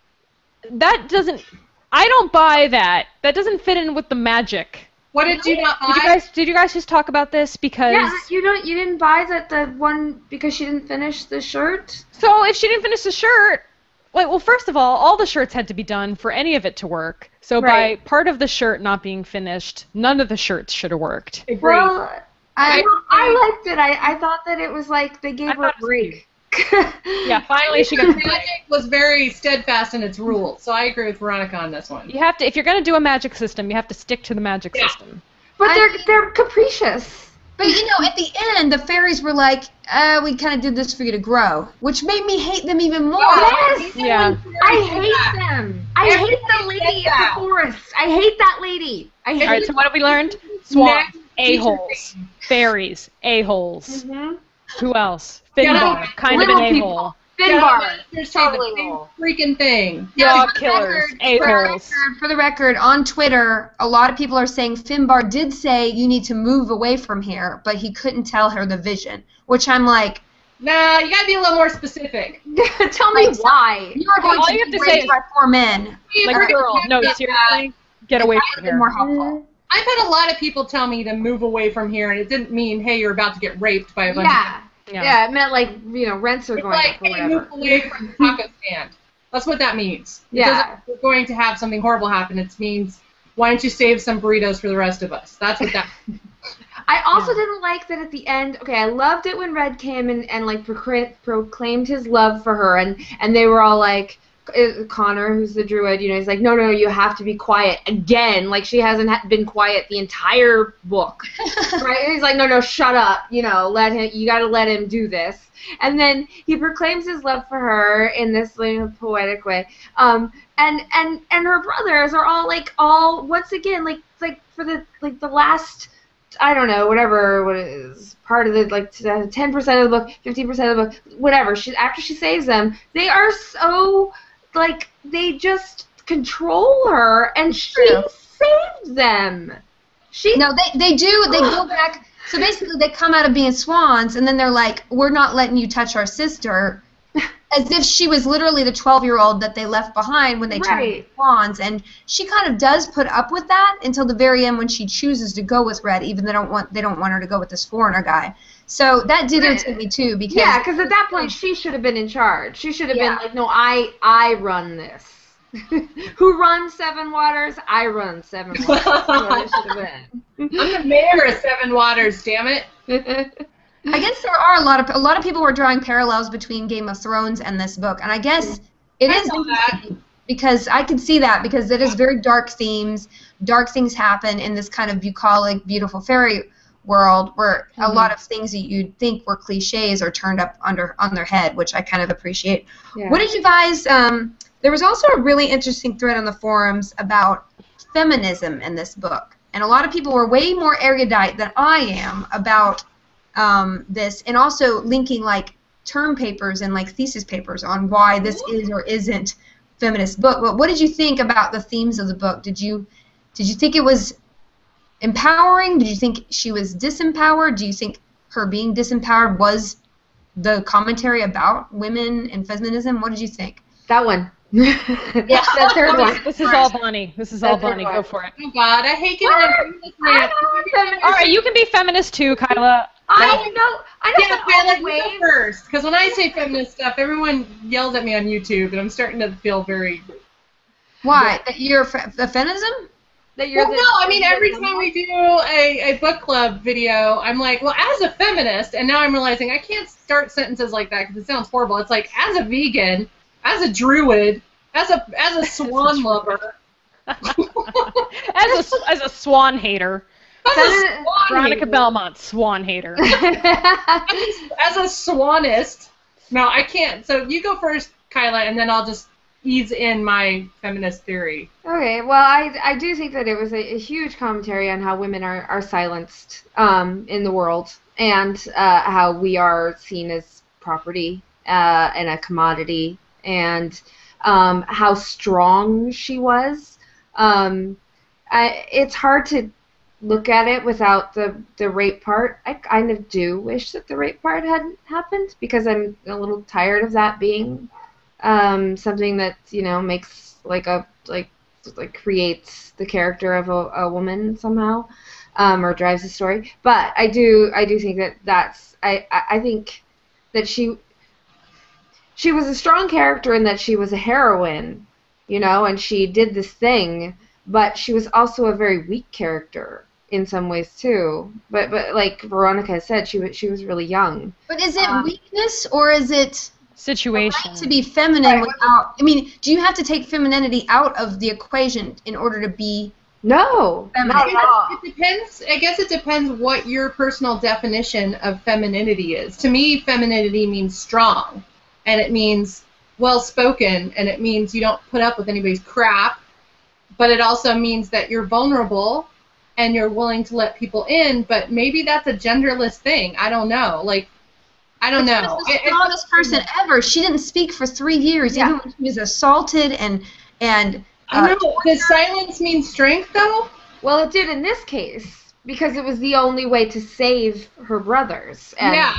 that doesn't. I don't buy that. That doesn't fit in with the magic. What did you not buy? Did you guys? Did you guys just talk about this? Because Yeah, you don't. You didn't buy that the one because she didn't finish the shirt. so if she didn't finish the shirt, like, well, first of all, all the shirts had to be done for any of it to work. So Right. by part of the shirt not being finished, none of the shirts should have worked. Agreed. Well, I, I- I liked it. I, I thought that it was like they gave I her thought a it was break. Yeah, finally she got. Magic was very steadfast in its rules, so I agree with Veronica on this one. You have to, if you're gonna do a magic system, you have to stick to the magic Yeah. system. But I- they're they're capricious. But you know, at the end, the fairies were like, uh, "We kind of did this for you to grow," which made me hate them even more. Yes. Yeah. I hate them. I hate the lady said of that. the forest. I hate that lady. I hate All right, so what have we learned? Swans, Next a-holes, fairies, a-holes. Mhm. Who else? Get Finbar, out. kind of Little an people. a-hole. Finbar. Say the Totally same wrong. freaking thing. Dog for the killers, record- for the a-holes. record- For the record, on Twitter, a lot of people are saying Finbar did say you need to move away from here, but he couldn't tell her the vision. Which I'm like, Nah, you gotta be a little more specific. Tell me Like, why. you are going all to you be have to say raped is- by four men. Like, We're gonna girl, talk no, about seriously, get away That from would have been more here. helpful. I've had a lot of people tell me to move away from here, and it didn't mean, hey, you're about to get raped by a bunch Yeah. of Yeah. Yeah, it meant like, you know, rents are It's going like, up or hey, whatever. move away from the taco stand. That's what that means. It Yeah. doesn't mean we're going to have something horrible happen. It means, why don't you save some burritos for the rest of us? That's what that I also Yeah. didn't like that at the end. Okay, I loved it when Red came and, and like procra- proclaimed his love for her, and, and they were all like, uh, Connor, who's the druid, you know, he's like, no, no, you have to be quiet again. Like, she hasn't ha- been quiet the entire book, right? And he's like, no, no, shut up. You know, let him. You got to let him do this. And then he proclaims his love for her in this like, poetic way. Um, and and and her brothers are all like, all once again, like like for the like the last I don't know, whatever, what it is, part of the, like, ten percent of the book, fifteen percent of the book, whatever. She, after she saves them, they are so, like, they just control her, and she True. saved them. She No, they, they do. They go back. So basically, they come out of being swans, and then they're like, we're not letting you touch our sister, as if she was literally the twelve-year-old that they left behind when they turned Right. into swans. And she kind of does put up with that until the very end when she chooses to go with Red, even they don't want they don't want her to go with this foreigner guy. So that did irritate me too, because Yeah, because at that point she should have been in charge. She should have Yeah. been like, no, I I run this. Who runs Seven Waters? I run Seven Waters. That's what it should have been. I'm the mayor of Seven Waters, damn it. I guess there are a lot of a lot of people were drawing parallels between Game of Thrones and this book, and I guess it I is saw that. interesting because I can see that because it is very dark themes. Dark things happen in this kind of bucolic, beautiful fairy world where a Mhm. lot of things that you'd think were cliches are turned up under on their head, which I kind of appreciate. Yeah. What did you guys? Um, there was also a really interesting thread on the forums about feminism in this book, and a lot of people were way more erudite than I am about um, this, and also linking like term papers and like thesis papers on why this is or isn't feminist book. But what did you think about the themes of the book? Did you did you think it was empowering? Did you think she was disempowered? Do you think her being disempowered was the commentary about women and feminism? What did you think? That one. Yeah, the third one. This is all Bonnie. This is all That's Bonnie. right. Go for it. Oh God, I hate getting on this rant. All right, you can be feminist too, Kyla. I know. I know. Yeah, the Kyla, only you go way. first, because when I say feminist stuff, everyone yells at me on YouTube, and I'm starting to feel very. Why? That you're a, fe- a feminism? That you're Well, the, no, I mean every time we do a, a book club video, I'm like, well, as a feminist, and now I'm realizing I can't start sentences like that because it sounds horrible. It's like as a vegan, as a druid, as a as a swan lover, as a as a swan hater, as a swan Veronica hater, Belmont, swan hater. as, as a swanist. No, I can't. So you go first, Kyla, and then I'll just ease in my feminist theory. Okay, well, I, I do think that it was a, a huge commentary on how women are, are silenced um, in the world and uh, how we are seen as property uh, and a commodity and um, how strong she was. Um, I, it's hard to look at it without the, the rape part. I kind of do wish that the rape part hadn't happened because I'm a little tired of that being Um, something that you know makes like a like like creates the character of a, a woman somehow, um, or drives the story. But I do I do think that that's I, I I think that she she was a strong character in that she was a heroine, you know, and she did this thing. But she was also a very weak character in some ways too. But but like Veronica said, she was she was really young. But is it Um, weakness or is it Situation. right to be feminine without? I mean, do you have to take femininity out of the equation in order to be? No, Feminine. not at all. It depends. I guess it depends what your personal definition of femininity is. To me, femininity means strong, and it means well-spoken, and it means you don't put up with anybody's crap, but it also means that you're vulnerable and you're willing to let people in, but maybe that's a genderless thing. I don't know. Like, I don't She know. was the It- it- strongest person ever. She didn't speak for three years, Yeah. even when she was assaulted and and. I Uh, know. Does silence mean strength, though? Well, it did in this case because it was the only way to save her brothers. And Yeah.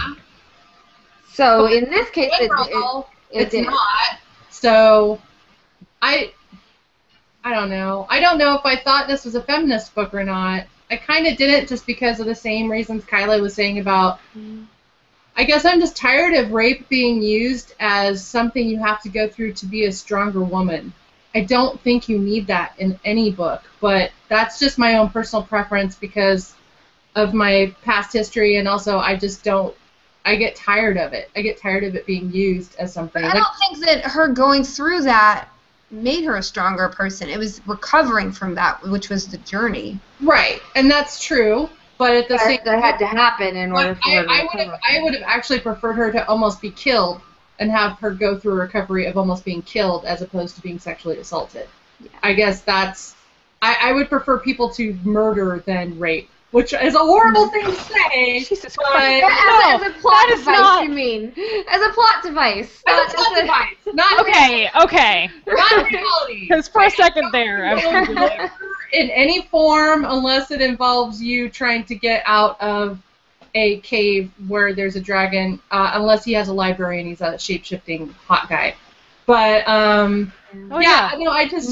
So in this case, it, it, General, it it's did. not. So, I, I don't know. I don't know if I thought this was a feminist book or not. I kind of didn't just because of the same reasons Kyla was saying about. I guess I'm just tired of rape being used as something you have to go through to be a stronger woman. I don't think you need that in any book, but that's just my own personal preference because of my past history, and also I just don't. I get tired of it. I get tired of it being used as something. I don't think that her going through that made her a stronger person. It was recovering from that, which was the journey. Right, and that's true. But at the same That, that had to happen in order But for I, her to I would have recover. I would have actually preferred her to almost be killed and have her go through a recovery of almost being killed as opposed to being sexually assaulted. Yeah. I guess that's I, I would prefer people to murder than rape. which is a horrible thing to say. Jesus but Christ. As, No, as a plot that is device, not- you mean? As a plot device. As not a plot as device, not Okay, okay. not reality. Because for a second there, I was Don't thinking, deliver in any form unless it involves you trying to get out of a cave where there's a dragon, uh, unless he has a library and he's a shape-shifting hot guy. But um, oh yeah, yeah. no, I just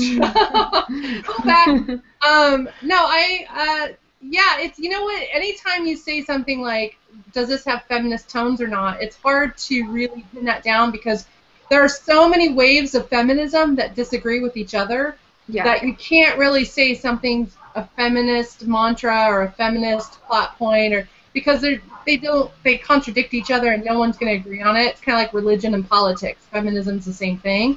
go back. Um, no, I uh, yeah, it's you know what? Anytime you say something like, "Does this have feminist tones or not?" It's hard to really pin that down because there are so many waves of feminism that disagree with each other Yeah. that you can't really say something's a feminist mantra or a feminist plot point, or because they they don't they contradict each other and no one's going to agree on it. It's kind of like religion and politics. Feminism's the same thing.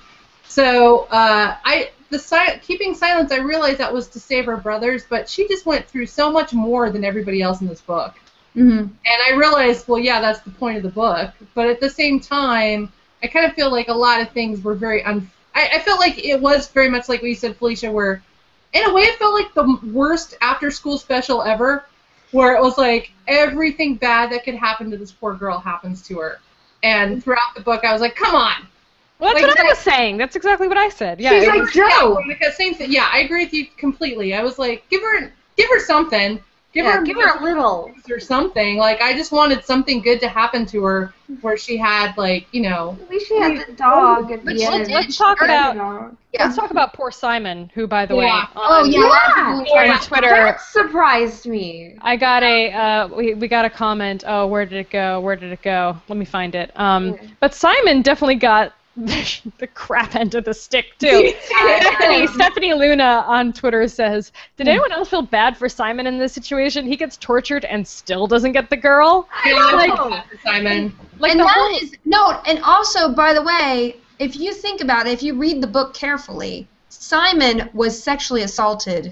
So uh, I the si- keeping silence, I realized that was to save her brothers, but she just went through so much more than everybody else in this book. Mm-hmm. And I realized, well, yeah, that's the point of the book. But at the same time, I kind of feel like a lot of things were very un. I, I felt like it was very much like what you said, Felicia, where in a way it felt like the worst after-school special ever, where it was like everything bad that could happen to this poor girl happens to her. And throughout the book, I was like, come on. Well, that's Like, what I that- was saying. That's exactly what I said. Yeah. She's it like, was- Joe. Yeah, same thing. Yeah, I agree with you completely. I was like, give her, give her something. Give Yeah, her, give her a little. or something. Like, I just wanted something good to happen to her, where she had, like, you know. At least she had the dog at But the she end. did. let's talk She about Dog. Yeah. let's talk about poor Simon, who, by the way, Yeah. Oh on, yeah. Yeah. on Twitter, That surprised me. I got a uh, we we got a comment. Oh, where did it go? Where did it go? Let me find it. Um, Yeah. but Simon definitely got the crap end of the stick too. Stephanie, Stephanie Luna on Twitter says, "Did anyone else feel bad for Simon in this situation? He gets tortured and still doesn't get the girl." I Like- like Simon. Like and the that whole, is no, and also by the way, if you think about it, if you read the book carefully, Simon was sexually assaulted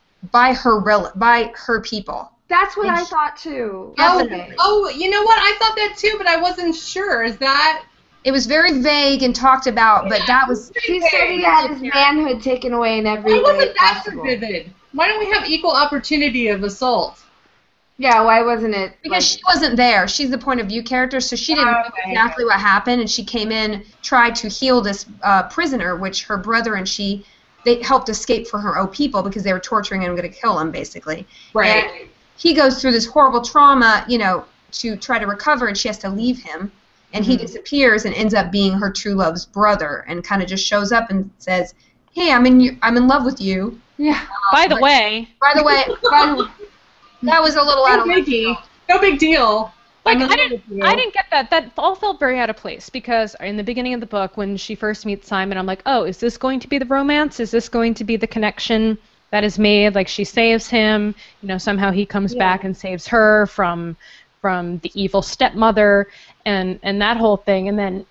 by her rel- by her people. That's what And I she- thought too. Oh, Definitely. oh, you know what? I thought that too, but I wasn't sure. Is that? It was very vague and talked about, but that was She said he had his manhood taken away in every Why way wasn't that so possible. vivid? Why don't we have equal opportunity of assault? Yeah, why wasn't it? because like, she wasn't there. She's the point of view character, so she didn't know Okay. exactly what happened, and she came in, tried to heal this uh, prisoner, which her brother and she, they helped escape for her own people because they were torturing him and going to kill him, basically. Right. And he goes through this horrible trauma, you know, to try to recover, and she has to leave him, and he disappears and ends up being her true love's brother, and kind of just shows up and says, "Hey, I'm in you. I'm in love with you." yeah. by the but- way, By the way, by the, that was a little out No of left biggie. field. No big deal. like I'm in I love didn't with you. I didn't get that. That all felt very out of place because in the beginning of the book, when she first meets Simon, I'm like, oh, is this going to be the romance? Is this going to be the connection that is made? Like she saves him, you know, somehow he comes Yeah. back and saves her from from the evil stepmother and and that whole thing, and then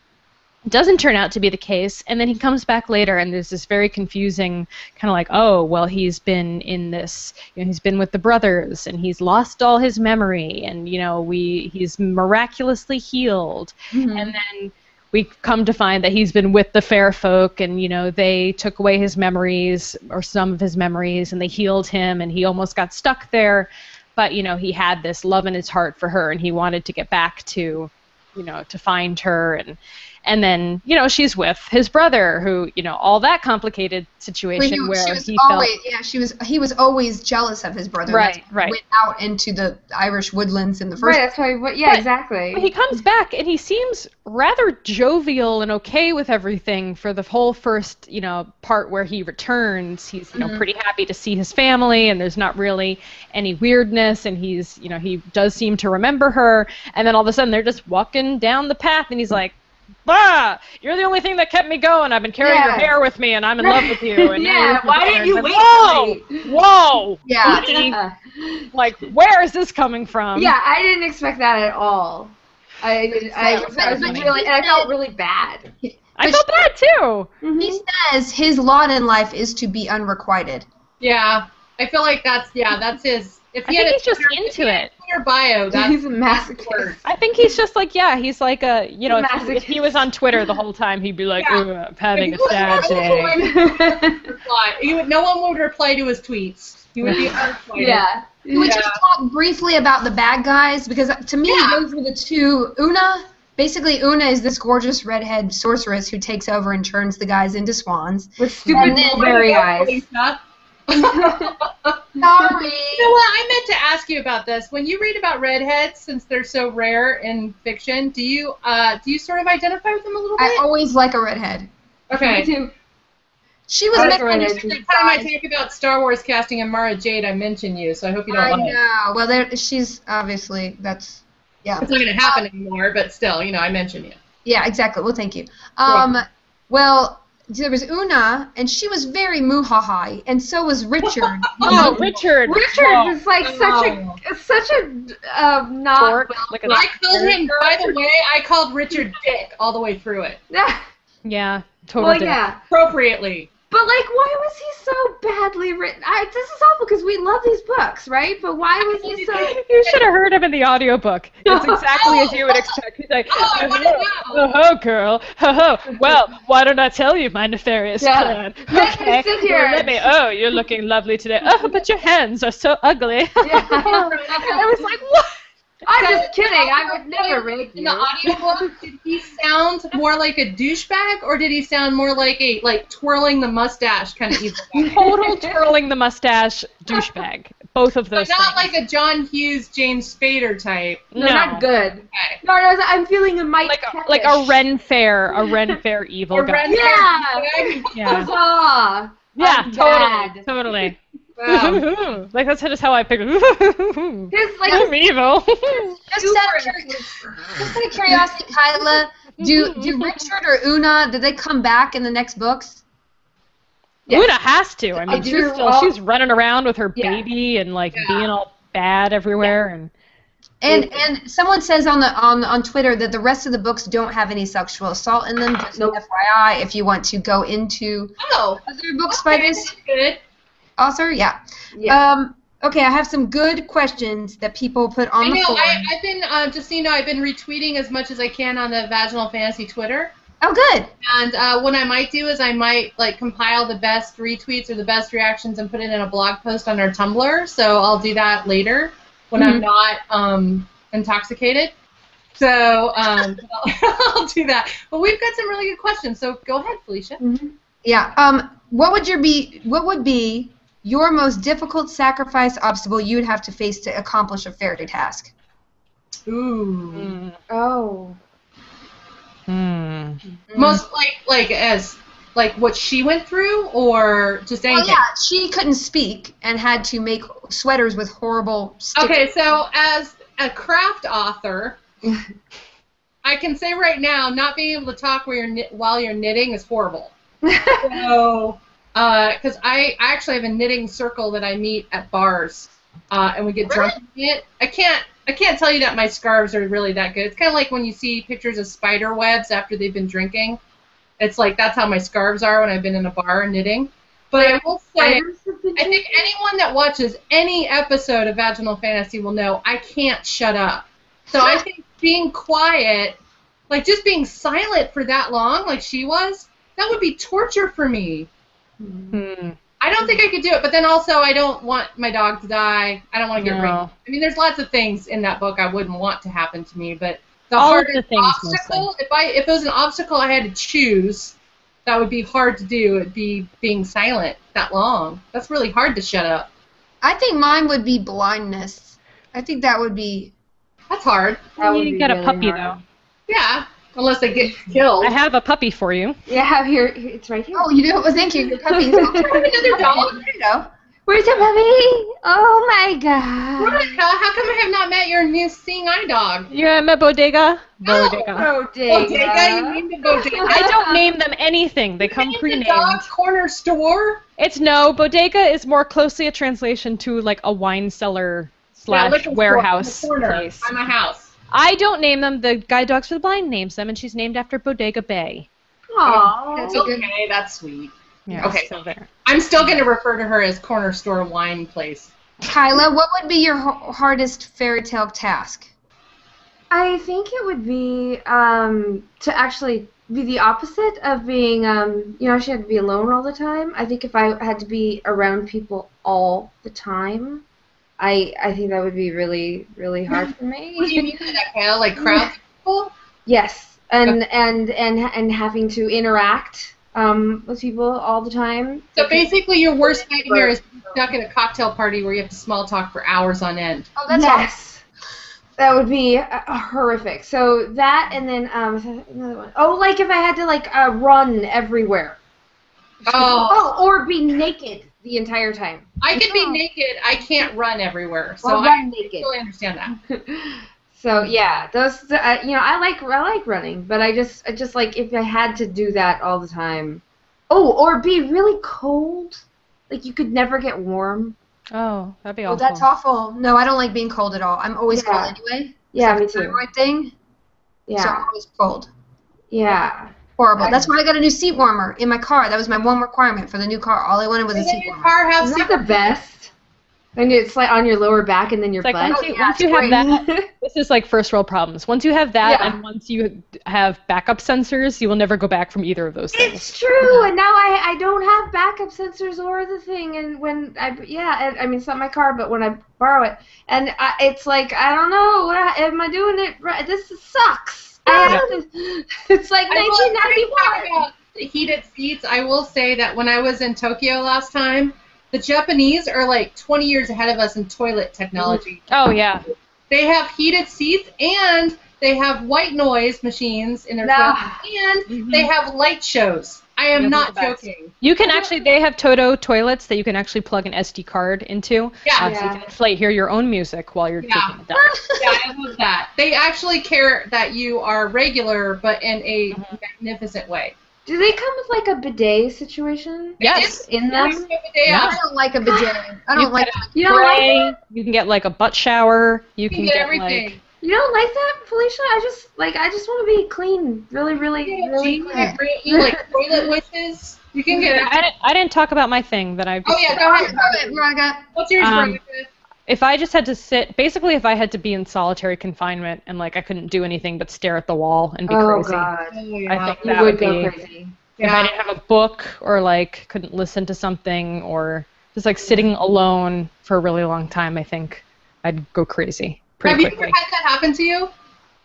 it doesn't turn out to be the case, and then he comes back later and there's this very confusing kind of like, oh, well, he's been in this, you know, he's been with the brothers and he's lost all his memory, and you know, we he's miraculously healed, Mhm. and then we come to find that he's been with the fair folk, and you know, they took away his memories or some of his memories and they healed him and he almost got stuck there, but you know, he had this love in his heart for her and he wanted to get back to, you know, to find her, and and then, you know, she's with his brother who, you know, all that complicated situation Well, he- where she was he always, felt yeah, she was. He was always jealous of his brother. Right, That's why he right. Went out into the Irish woodlands in the first. Right, that's why. What, yeah, But- exactly. But he comes back and he seems rather jovial and okay with everything for the whole first, you know, part where he returns. He's, you know, Mhm. pretty happy to see his family and there's not really any weirdness, and he's, you know, he does seem to remember her, and then all of a sudden they're just walking down the path and he's like, "Bah, you're the only thing that kept me going. I've been carrying Yeah. your hair with me and I'm in love with you." And now Yeah, you're why didn't you like, wait Whoa! for me? Whoa! Yeah. buddy. Yeah. Like, where is this coming from? Yeah, I didn't expect that at all. I did. I, But- I was but- really, and I felt really bad. I felt bad too. He says his lot in life is to be unrequited. Yeah, I feel like that's yeah, that's his If I he think had a he's just Twitter- into if he had it. a Twitter bio, that's He's a masochist. I think he's just like, yeah, he's like a, you know, if he, Masochist. if he was on Twitter the whole time, he'd be like, Yeah. "Ugh, I'm having a If he was sad on day. Twitter, reply. He would, no one would reply to his tweets. He would be unrequited. Yeah. Can we Yeah. just talk briefly about the bad guys? Because to me, Yeah. those were the two. Una, basically, Una is this gorgeous redhead sorceress who takes over and turns the guys into swans. With stupid And then- mulberry eyes. Felicia. Sorry. You know what? I meant to ask you about this. When you read about redheads, since they're so rare in fiction, do you uh, do you sort of identify with them a little I bit? always like a redhead. Okay. Me too. She was I like meant a to redhead, understand too. Every time I guys. talk about Star Wars casting and Mara Jade, I mention you, so I hope you don't I mind. know. Well, there, she's obviously that's yeah. It's not going to happen anymore, but still, you know, I mention you. Yeah, exactly. Well, thank you. Um, well, there was Una, and she was very muhaha, and so was Richard. Oh, Richard. Richard Oh. is like such Oh. a such a um, not Dork. Like a- I called him, by the way, I called Richard Dick all the way through it. Yeah, totally. Well, yeah. Appropriately. But like, why was he so badly written? I, this is awful because we love these books, right? But why was he so? You should have heard him in the audiobook. It's exactly as you would expect. He's like, Oh, I wanna know. oh, ho, girl. Ho, ho. Well, why don't I tell you my nefarious Yeah. plan? Let me Okay. sit here. Let me. Oh, you're looking lovely today. Oh, but your hands are so ugly. Yeah. I was like, what? I'm just kidding. I would never rape In you. the audiobook, did he sound more like a douchebag, or did he sound more like a like twirling the mustache kind of evil guy? Total twirling the mustache douchebag. Both of But those not things. like a John Hughes, James Spader type. No, not good. Okay. No, no, I'm feeling a Mike. like a, Peppish. like a Ren Fair, a Ren Fair evil Or guy. Ren Yeah. Fair. Yeah, Huzzah! yeah, I'm totally, bad. totally. Wow. Like that's just how I figured. His like I'm evil. Just out, of curi- just out of curiosity, Kyla, do do Richard or Una, did they come back in the next books? Yes. Una has to. I mean, I she's do. still she's running around with her Yeah. baby and like Yeah. being all bad everywhere and. And and someone says on the on on Twitter that the rest of the books don't have any sexual assault in them. Just Nope. F Y I, if you want to go into Oh, other books by okay, this that's good. author, yeah. yeah. Um. Okay, I have some good questions that people put on I the know. forum. I, I've been uh, just so you know, I've been retweeting as much as I can on the Vaginal Fantasy Twitter. Oh, good. And uh, what I might do is I might like compile the best retweets or the best reactions and put it in a blog post on our Tumblr. So I'll do that later when I'm Mhm. not um, intoxicated. So um, I'll, I'll do that. But we've got some really good questions. So go ahead, Felicia. Yeah. Um. What would your be? What would be your most difficult sacrifice obstacle you'd have to face to accomplish a fairy task? Ooh. Mm. Oh. Hmm. Most like like as like what she went through or just Oh anything. yeah, she couldn't speak and had to make sweaters with horrible stickers. Okay, so as a craft author, I can say right now, not being able to talk while you're knit, while you're knitting is horrible. So, because I, I actually have a knitting circle that I meet at bars, uh, and we get drunk and knit. I can't I can't tell you that my scarves are really that good. It's kind of like when you see pictures of spider webs after they've been drinking. It's like that's how my scarves are when I've been in a bar knitting. But I will say, I think anyone that watches any episode of Vaginal Fantasy will know I can't shut up. So I think being quiet, like just being silent for that long, like she was, that would be torture for me. Hmm. I don't think I could do it, but then also I don't want my dog to die. I don't want to get No. raped. I mean, there's lots of things in that book I wouldn't want to happen to me, but the All of hardest the things, obstacle, mostly. if I if it was an obstacle I had to choose, that would be hard to do. It'd be being silent that long. That's really hard to shut up. I think mine would be blindness. I think that would be. That's hard. That would You be get a really puppy hard. though. Yeah, unless they get killed. I have a puppy for you. Yeah, here, here it's right here. Oh, you do? Well, thank you. Your puppy. Another dog. There you go. Where's your puppy? Oh my god. Veronica, how come I have not met your new seeing eye dog? You're in my bodega. Oh, Bodega. Bodega. Bodega? You mean the bodega? I don't name them anything. They come You mean pre-named. the dog corner store? It's no, bodega is more closely a translation to like a wine cellar slash liquor store warehouse in the corner place. by my house. I don't name them. The Guide Dogs for the Blind names them, and she's named after Bodega Bay. Aww. That's a good. Okay, that's sweet. Yeah, Okay. so there. I'm still going to refer to her as corner store wine place. Kyla, what would be your h- hardest fairy tale task? I think it would be um, to actually be the opposite of being, um, you know, she had to be alone all the time. I think if I had to be around people all the time, I I think that would be really, really hard for me. What do you mean by that, Kyle? Like crowd people? Yes, and and and and having to interact um, with people all the time. So basically, your worst nightmare is stuck at a cocktail party where you have to small talk for hours on end. Oh, that's yes. That would be uh, horrific. So that, and then um, another one. Oh, like if I had to like uh, run everywhere. Oh. Oh, or be naked the entire time. I can be naked. I can't run everywhere. So Or I run naked. totally understand that. So yeah, those uh, you know I like I like running, but I just I just like if I had to do that all the time. Oh, or be really cold, like you could never get warm. Oh, that'd be Oh, awful. that's awful. No, I don't like being cold at all. I'm always Yeah. cold anyway. Yeah, me It's a too. thyroid thing. Yeah, So I'm always cold. yeah. Horrible. That's why I got a new seat warmer in my car. That was my one requirement for the new car. All I wanted was a Doesn't seat your warmer. car have Isn't that super- the best? And it's like on your lower back and then your It's like butt. once you, yeah, once it's you have great. that, this is like first world problems. Once you have that, Yeah. and once you have backup sensors, you will never go back from either of those things. It's true, and now I I don't have backup sensors or the thing, and when I yeah, and, I mean it's not my car, but when I borrow it, and I, it's like I don't know, what I, am I doing it right? This sucks. I have to, it's like I will- nineteen ninety-one. talk about the heated seats. I will say that when I was in Tokyo last time, the Japanese are like twenty years ahead of us in toilet technology. Oh yeah. They have heated seats and they have white noise machines in their No. toilets, and they have light shows. I am Yeah, not they're the best. joking. You can actually, they have Toto toilets that you can actually plug an S D card into. Yeah. uh, So you can play, hear your own music while you're Yeah. taking a dump. Yeah, I love that. They actually care that you are regular, but in a magnificent way. Do they come with like a bidet situation? Yes. In Yeah, them? they Yeah. I don't like a bidet. I You don't like. can You don't like spray, that? you can get like a butt shower. You You can can get get everything. like. You don't like that, Felicia? I just like I just want to be clean, really, really, You really can clean. get you like toilet wishes. You can get. I didn't, I didn't talk about my thing that I. Oh yeah, go ahead. Go ahead, Veronica. What's yours, Um, Veronica? If I just had to sit, basically, if I had to be in solitary confinement and like I couldn't do anything but stare at the wall and be Oh crazy, God, Oh, I yeah. think you that would would go be. crazy. If I didn't have a book or like couldn't listen to something or just like sitting alone for a really long time, I think I'd go crazy pretty Have you quickly. ever had that happen to you?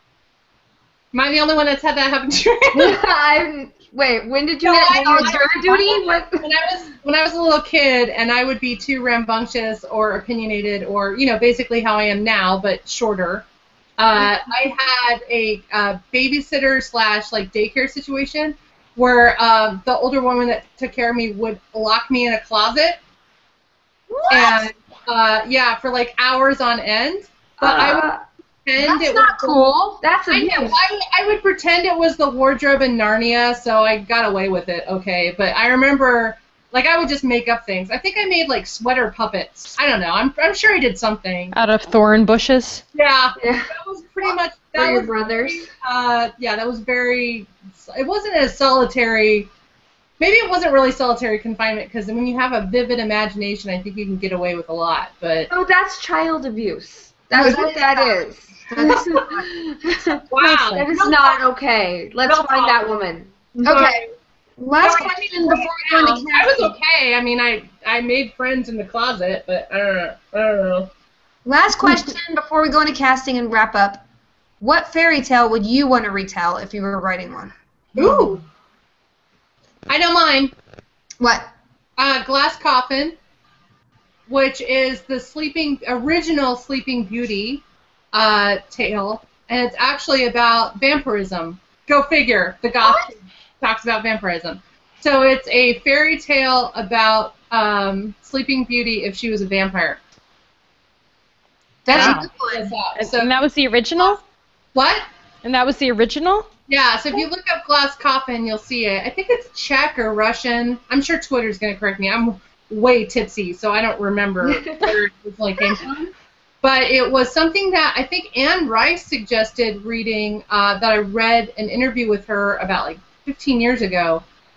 Am I the only one that's had that happen to you? I'm, wait, when did you No, get I- your I- jury duty? What? when I was when I was a little kid and I would be too rambunctious or opinionated or you know basically how I am now but shorter. Uh, I had a uh, babysitter slash like daycare situation where um, the older woman that took care of me would lock me in a closet What? and uh, yeah for like hours on end. But I would Uh, pretend That's it not was cool. that's I abuse. know. I, I would pretend it was the wardrobe in Narnia, so I got away with it, okay. But I remember, like, I would just make up things. I think I made, like, sweater puppets. I don't know. I'm, I'm sure I did something. Out of thorn bushes. Yeah. Yeah. That was pretty much... For That your was brothers. very, uh, yeah, that was very... It wasn't as solitary... Maybe it wasn't really solitary confinement, because when you have a vivid imagination, I think you can get away with a lot, but... Oh, that's child abuse. That's No, what that that is. Wow. That is No not okay. Let's No find that woman. Okay. Last Sorry, question before we go into I was casting. okay. I mean, I, I made friends in the closet, but I don't know. I don't know. Last question before we go into casting and wrap up. What fairy tale would you want to retell if you were writing one? Ooh. I know mine. What? Uh, Glass Coffin, which is the sleeping original Sleeping Beauty uh, tale, and it's actually about vampirism. Go figure. The goth talks about vampirism. So it's a fairy tale about um, Sleeping Beauty if she was a vampire. That's Wow. a good one. That's out. And, So and that was the original? what? And that was the original? Yeah, so if you look up Glass Coffin, you'll see it. I think it's Czech or Russian. I'm sure Twitter's going to correct me. I'm way tipsy, so I don't remember where it originally came from. But it was something that I think Anne Rice suggested reading uh, that I read an interview with her about like fifteen years ago.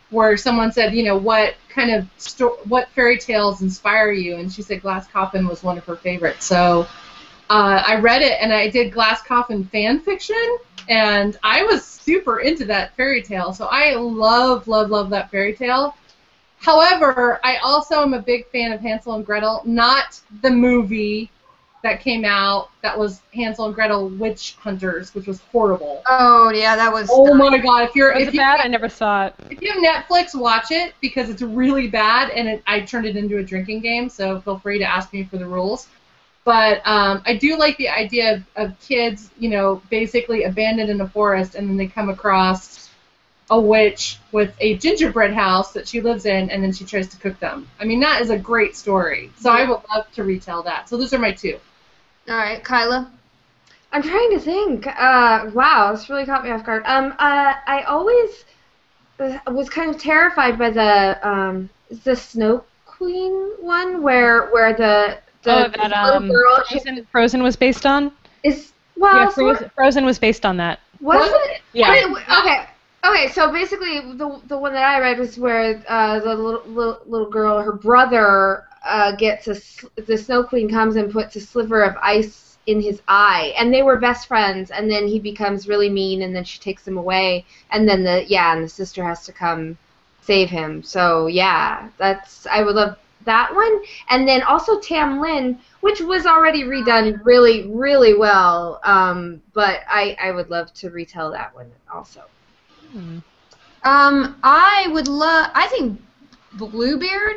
where someone said, you know, what kind of sto- what fairy tales inspire you, and she said Glass Coffin was one of her favorites. So uh, I read it, and I did Glass Coffin fan fiction, and I was super into that fairy tale. So I love, love, love that fairy tale. However, I also am a big fan of Hansel and Gretel, not the movie that came out that was Hansel and Gretel Witch Hunters, which was horrible. Oh yeah, that was. Oh my god! If you're Was if it you bad? I never saw it. if you have Netflix, watch it because it's really bad, and it, I turned it into a drinking game. So feel free to ask me for the rules. But um, I do like the idea of, of kids, you know, basically abandoned in a forest, and then they come across a witch with a gingerbread house that she lives in, and then she tries to cook them. I mean, that is a great story. So I would love to retell that. So those are my two. All right, Kyla. I'm trying to think. Uh, wow, this really caught me off guard. Um, uh, I always uh, was kind of terrified by the um, the Snow Queen one, where where the the Oh, that little um, girl Frozen, Frozen was based on? is well, Yeah, sort- Frozen, Frozen was based on that. was it? Yeah. Wait, wait, okay. Okay, so basically, the the one that I read was where uh, the little, little little girl, her brother, uh, gets a s- the Snow Queen comes and puts a sliver of ice in his eye, and they were best friends. And then he becomes really mean, and then she takes him away, and then the yeah, and the sister has to come save him. So yeah, that's I would love that one, and then also Tam Lin, which was already redone really really well. Um, but I I would love to retell that one also. Hmm. Um, I would love. I think Bluebeard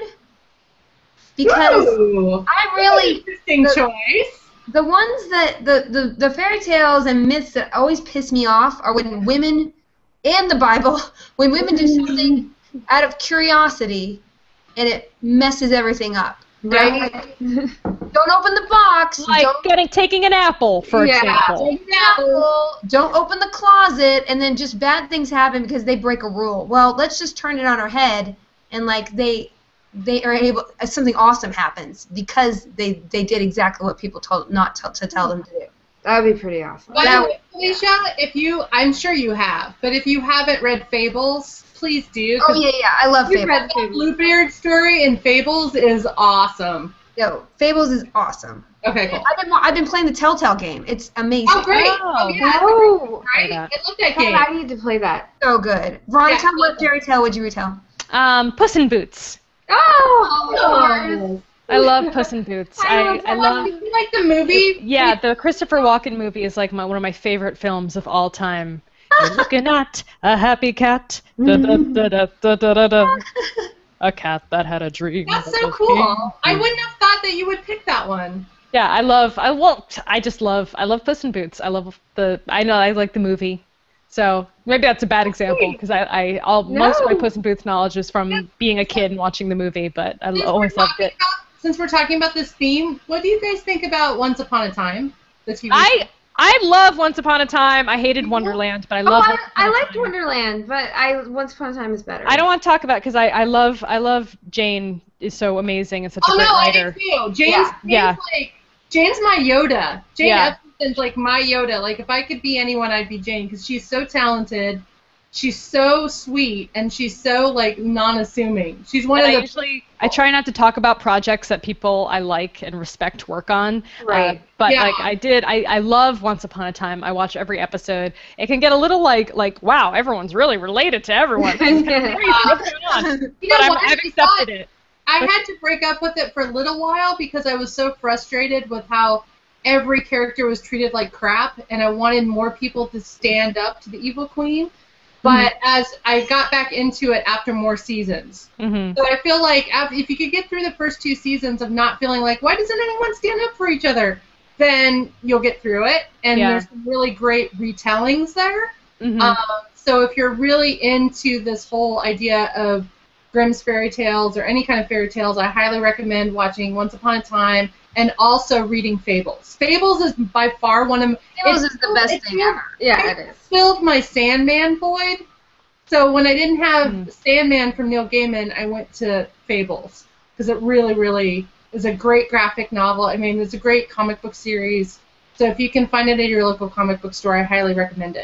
because Ooh, I really interesting the- choice. the ones that the, the the fairy tales and myths that always piss me off are when women and the Bible when women do something out of curiosity and it messes everything up. Right? Don't open the box. Like don't getting taking an apple, for Yeah. example. open the apple, don't open the closet, and then just bad things happen because they break a rule. Well, let's just turn it on our head, and like they, they are able. Something awesome happens because they they did exactly what people told not to, to tell them to do. That would be pretty awesome. By Now- the way, Felicia, if you, I'm sure you have, but if you haven't read Fables, please do. Oh yeah, yeah, I love You've Fables. read Fables. Bluebeard story in Fables is awesome. Yo, Fables is awesome. Okay, cool. I've been wa- I've been playing the Telltale game. It's amazing. Oh, great. Oh. Oh, yeah, that's a Oh, great, right? that. I love that God, game. I need to play that. So good. Veronica, Yeah. what fairy tale would you retell? Um, Puss in Boots. Oh, Oh. I love Puss in Boots. I I, love I love. You like the movie? Yeah, the Christopher Walken movie is like my, one of my favorite films of all time. You're looking at a happy cat. Da, da, da, da, da, da, da, da. A cat that had a dream. That's that so was cool. I king. wouldn't have thought that you would pick that one. Yeah, I love. I well, I just love. I love Puss in Boots. I love the. I know I like the movie. So maybe that's a bad example because I, I all most of my No. Puss in Boots knowledge is from being a kid and watching the movie. But I Since we're always loved talking it. about- Since we're talking about this theme, what do you guys think about Once Upon a Time? The T V I I love Once Upon a Time. I hated Wonderland, but I Oh, love. I, Once Upon I a liked Time. Wonderland, but I Once Upon a Time is better. I don't want to talk about because I, I love I love Jane is so amazing and such Oh a great no, I writer. do too. James, Yeah. James Yeah. like Jane's my Yoda. Jane Yeah. Epstein's like my Yoda. Like if I could be anyone, I'd be Jane because she's so talented, she's so sweet, and she's so like non-assuming. She's one And of I the usually I try not to talk about projects that people I like and respect work on. Right. Uh, but Yeah. like I did, I, I love Once Upon a Time. I watch every episode. It can get a little like like wow, everyone's really related to everyone. It's kind of crazy. What's going on? You know But I'm, what? I've I accepted thought- it. I had to break up with it for a little while because I was so frustrated with how every character was treated like crap, and I wanted more people to stand up to the evil queen. But as I got back into it after more seasons, Mm-hmm. so I feel like af- if you could get through the first two seasons of not feeling like, why doesn't anyone stand up for each other, then you'll get through it. And Yeah. there's some really great retellings there. Mm-hmm. Um, so if you're really into this whole idea of Grimm's fairy tales or any kind of fairy tales, I highly recommend watching Once Upon a Time and also reading Fables. Fables is by far one of Fables it's is the still- best it's thing still- ever. Yeah, it is. filled my Sandman void. So when I didn't have Mm. Sandman from Neil Gaiman, I went to Fables because it really, really is a great graphic novel. I mean, it's a great comic book series. So if you can find it at your local comic book store, I highly recommend it.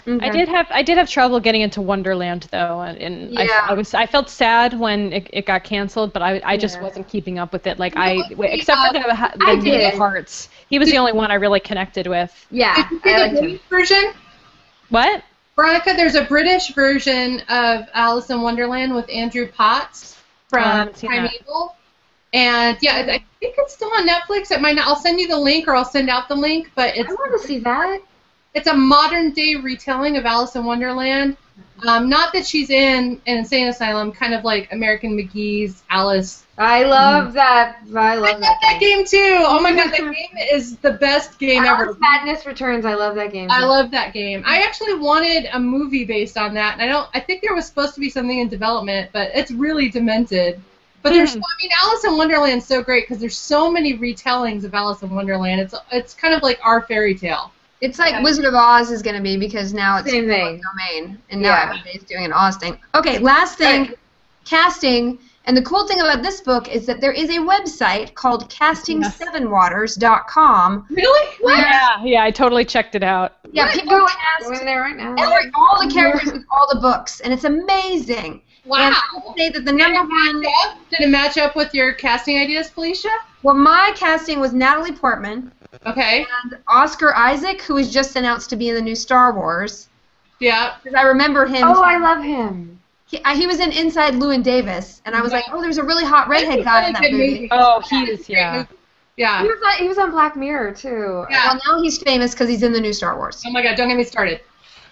Okay. I did have I did have trouble getting into Wonderland though, and, and Yeah. I, I was I felt sad when it, it got canceled, but I I just Yeah. wasn't keeping up with it. Like No, I wait, except for uh, the, the I Knight of did. Hearts, he was the only one I really connected with. Yeah, Did you see I the liked him. British version? What? Veronica, there's a British version of Alice in Wonderland with Andrew Potts Oh, I from haven't seen that. Primeval. And yeah, I I think it's still on Netflix. It might not. I'll send you the link, or I'll send out the link. But I it's want to see that. it's a modern day retelling of Alice in Wonderland. Um, not that she's in an insane asylum, kind of like American McGee's Alice. I love that. I I love love that that game. game too. Oh my god, that game is the best game ever. Alice Madness Returns. I love that game. I love that game. I actually wanted a movie based on that, and I don't. I think there was supposed to be something in development, but it's really demented. But there's, Mhm. I mean, Alice in Wonderland's so great because there's so many retellings of Alice in Wonderland. It's it's kind of like our fairy tale. It's like Wizard of Oz is going to be because now it's Same public thing. domain, and now Yeah. everybody's doing an Oz thing. Okay, last thing, Right. casting. And the cool thing about this book is that there is a website called casting seven waters dot com. Really? Yeah, yeah, I totally checked it out. Yeah, What? people Go cast in there right now. every, all the characters with all the books, and it's amazing. Wow. And I would say that the number one, Did it match up with your casting ideas, Felicia? well, my casting was Natalie Portman Okay. and Oscar Isaac, who was just announced to be in the new Star Wars. Yeah. Because I remember him. Oh, I love him. He, uh, he was in Inside Llewyn Davis, and I was like, oh, there's a really hot redhead guy in that Good movie. movie. Oh, he is, yeah. Yeah. He was on, he was on Black Mirror too. Yeah. Well, now he's famous because he's in the new Star Wars. Oh my god, don't get me started.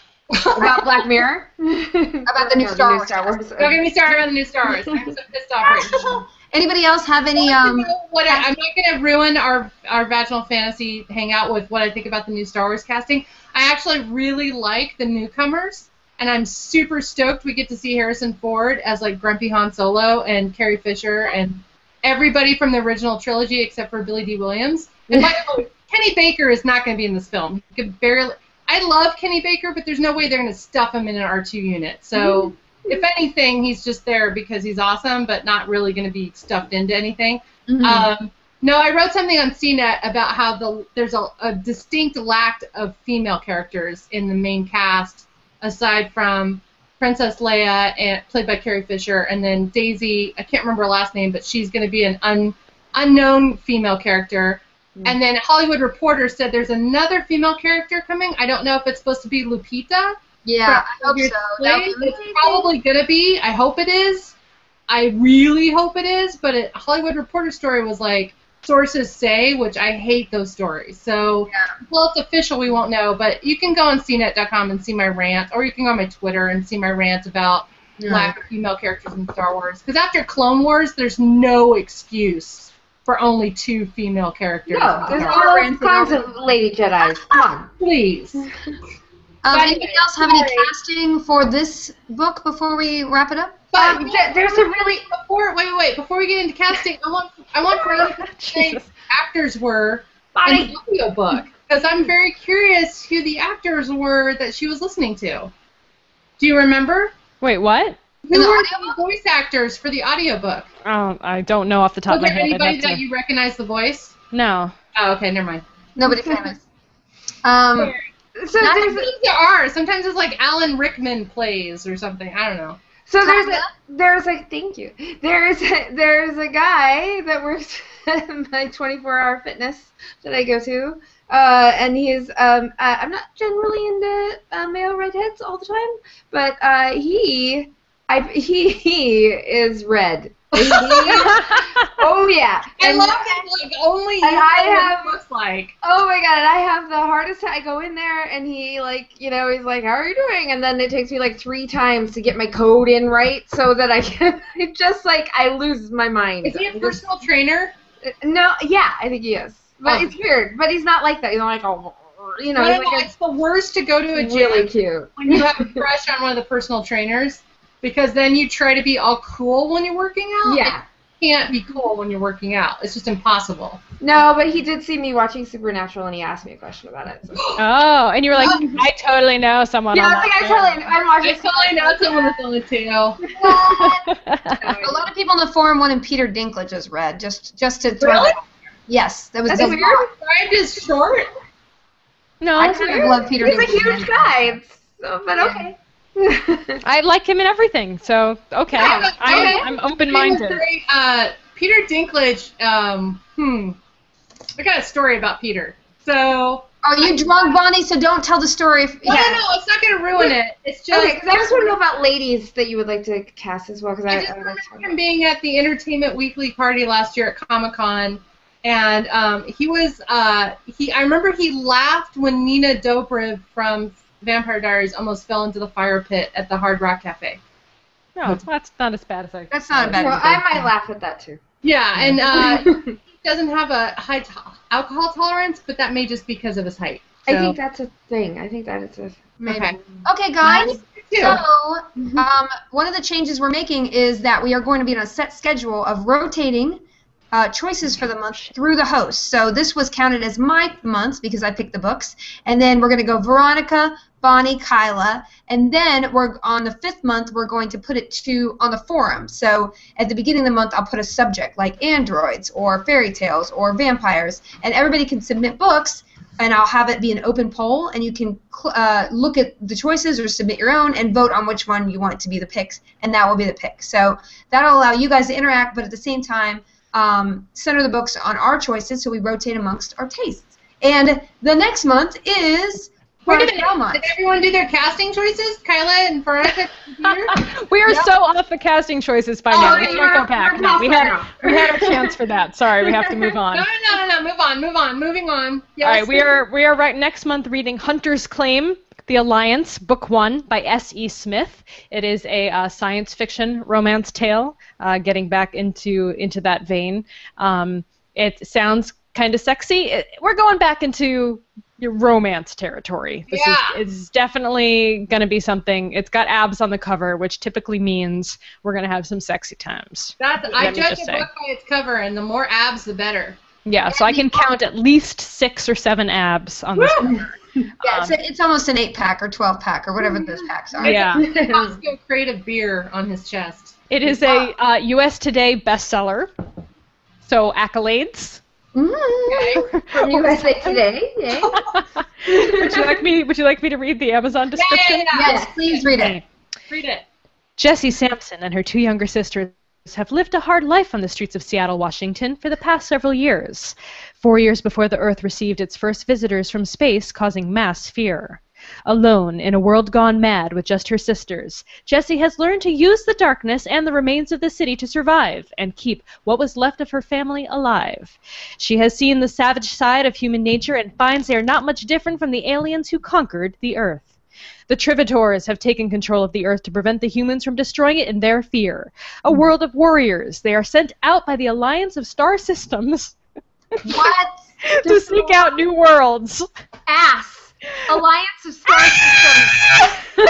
About Black Mirror. About the new No, Star Wars. Star Wars. Don't get me started about the new Star Wars. I'm so pissed off right now. Anybody else have any? You Um, know what I, I'm not going to ruin our our vaginal fantasy hangout with what I think about the new Star Wars casting. I actually really like the newcomers, and I'm super stoked we get to see Harrison Ford as like Grumpy Han Solo and Carrie Fisher and everybody from the original trilogy except for Billy D. Williams. And by the way, Kenny Baker is not going to be in this film. He could barely. I love Kenny Baker, but there's no way they're going to stuff him in an R two unit. So. If anything, he's just there because he's awesome, but not really going to be stuffed into anything. mhm. Um, no, I wrote something on C net about how the there's a, a distinct lack of female characters in the main cast, aside from Princess Leia, and played by Carrie Fisher, and then Daisy. I can't remember her last name, but she's going to be an un, unknown female character. Mm. And then Hollywood Reporter said there's another female character coming. I don't know if it's supposed to be Lupita. yeah, I hope Here's so. the That thing, would be It's amazing. probably gonna be. I hope it is. I really hope it is. But it, Hollywood Reporter story was like sources say, which I hate those stories. So Yeah. well, it's official. We won't know. But you can go on C net dot com and see my rant, or you can go on my Twitter and see my rant about Yeah. lack of female characters in Star Wars. Because after Clone Wars, there's no excuse for only two female characters. No, in there's Star Wars. all Ransom kinds over. of lady Jedis. Come on. Please. Um, But anybody anyway, else have any sorry. casting for this book before we wrap it up? But Um, th- there's a really before wait, wait, wait. Before we get into casting, I want I want Veronica to say who Jesus. the actors were in Bobby. the audiobook, because I'm very curious who the actors were that she was listening to. Do you remember? Wait, what? Who In the were audiobook? the voice actors for the audiobook? Oh, I don't know off the top Was of my there head. I'd anybody have to- that you recognize the voice? No. Oh, okay, never mind. Nobody famous. Um, So Not there's a, Sometimes there are. Sometimes it's like Alan Rickman plays or something. I don't know. so there's a Kinda. there's a thank you. There's a, there's a guy that works at my twenty-four hour fitness that I go to. Uh, and he's um uh, I'm not generally into uh, male redheads all the time, but uh, he I he he is red. He- oh yeah. I And- love that. Like only you and I know what have- it looks like. Oh my god, I have the hardest time. I go in there and he like, you know, he's like, how are you doing? And then it takes me like three times to get my code in right so that I can, it just like, I lose my mind. Is he a personal trainer? No, yeah, I think he is. But Oh. it's weird. But he's not like that. He's not like, oh, you know, No, he's no, no, like it's the worst to go to a a, gym really cute. when you have a crush on one of the personal trainers, because then you try to be all cool when you're working out. Yeah. You can't be cool when you're working out. It's just impossible. No, but he did see me watching Supernatural and he asked me a question about it. So. Oh, and you were like, I totally know someone Yeah, on I was like, I that totally, I'm watching I totally know someone that's on the tail. a lot of people on the forum wanted Peter Dinklage as red, just just to throw Really? it. Yes, that was That's the weird. Described as short. No, I it's kind weird. of love Peter He's a Dinklage. huge guy. It's, So, but okay. I like him in everything, so okay. Yeah, I'm, okay. I'm open-minded. Very, uh, Peter Dinklage, um, hmm. I got a story about Peter. So... Oh, you drunk, Bonnie, so don't tell the story. If, No, yeah. no, no, it's not going to ruin it. It's just... Okay, because I just want to know about ladies that you would like to cast as well. Because I, I just I would like to remember him being at the Entertainment Weekly party last year at Comic-Con, and um, he was, uh, he. I remember he laughed when Nina Dobrev from Vampire Diaries almost fell into the fire pit at the Hard Rock Cafe. No, that's not as bad as I. That's not a bad Well, I might laugh at that too. Yeah, and uh, he doesn't have a high to- alcohol tolerance, but that may just be because of his height. So. I think that's a thing. I think that is a... Maybe. Okay. Okay, guys. Too. So, um, one of the changes we're making is that we are going to be on a set schedule of rotating uh, choices for the month through the host. So this was counted as my month because I picked the books, and then we're going to go Veronica, Bonnie, Kyla, and then we're on the fifth month we're going to put it to on the forum. So at the beginning of the month I'll put a subject like androids or fairy tales or vampires, and everybody can submit books. And I'll have it be an open poll, and you can uh, look at the choices or submit your own and vote on which one you want to be the picks, and that will be the pick. So that'll allow you guys to interact, but at the same time, um, center the books on our choices so we rotate amongst our tastes. And the next month is Wait a Veronica minute. Belmont. Did everyone do their casting choices? Kyla and Veronica? We are Yep. so off the casting choices by Oh, now. yeah, We can't go we're- back. we're No, we past had now. we had our chance for that. Sorry, we have to move on. No, no, no, no, move on, move on, moving on. Yes. All right, we are we are right next month reading Hunter's Claim, The Alliance, Book One by S E Smith. It is a uh, science fiction romance tale, uh, getting back into into that vein. Um, it sounds kind of sexy. It, we're going back into your romance territory. This Yeah. is it's definitely going to be something. It's got abs on the cover, which typically means we're going to have some sexy times. That's, Let I me judge just a say. book by its cover, and the more abs, the better. Yeah, so I can count at least six or seven abs on this. Yeah, it's, a, it's almost an eight-pack or twelve-pack or whatever those packs are. Yeah. Costco Creative Beer on his chest. It is a uh, U S Today bestseller, so accolades. Mm. From U S A Today. Yay. Would you like me? Would you like me to read the Amazon description? Yeah, yeah, Yes, please read it. Read it. Jessie Sampson and her two younger sisters have lived a hard life on the streets of Seattle, Washington for the past several years. Four years before the Earth received its first visitors from space, causing mass fear. Alone in a world gone mad with just her sisters, Jessie has learned to use the darkness and the remains of the city to survive and keep what was left of her family alive. She has seen the savage side of human nature and finds they are not much different from the aliens who conquered the Earth. The Trivators have taken control of the Earth to prevent the humans from destroying it in their fear. A world of warriors, they are sent out by the Alliance of Star Systems What? to seek out new worlds. Ass. Alliance of Star Systems.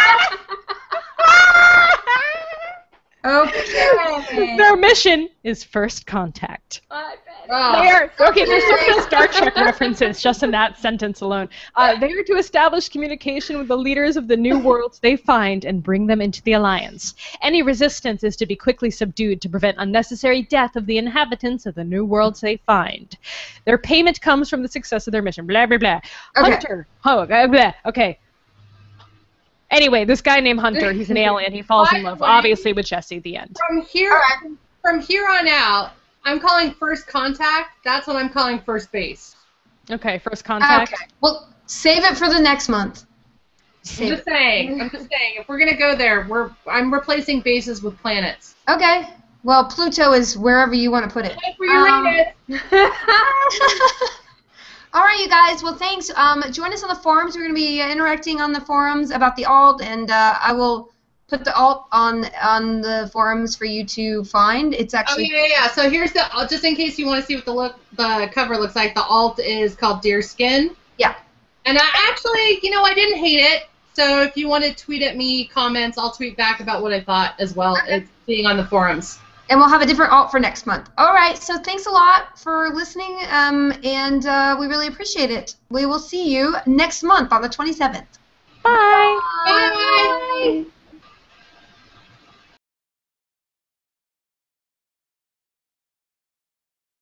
Okay. Their mission is first contact. I bet. Oh. They are okay. There's so many Star Trek references just in that sentence alone. Uh, they are to establish communication with the leaders of the new worlds they find and bring them into the alliance. Any resistance is to be quickly subdued to prevent unnecessary death of the inhabitants of the new worlds they find. Their payment comes from the success of their mission. Blah blah blah. Okay. Hunter. Oh, blah, blah. Okay. Anyway, this guy named Hunter, he's an alien. He falls in love, obviously, with Jessie. The end. From here, All right. from here on out, I'm calling first contact. That's what I'm calling first base. Okay, first contact. Okay. Well, save it for the next month. I'm Save just it. saying. I'm just saying. If we're gonna go there, we're I'm replacing bases with planets. Okay. Well, Pluto is wherever you want to put it. Wait for you Um, read it. All right, you guys. Well, thanks. Um, join us on the forums. We're going to be uh, interacting on the forums about the alt, and uh, I will put the alt on on the forums for you to find. It's Oh actually yeah, yeah, yeah. So here's the uh, just in case you want to see what the look the cover looks like. The alt is called Deer Skin. yeah. And I actually, you know, I didn't hate it. So if you want to tweet at me comments, I'll tweet back about what I thought as well Okay. as being on the forums. And we'll have a different alt for next month. All right. So thanks a lot for listening, um, and uh, we really appreciate it. We will see you next month on the twenty-seventh. Bye. Bye.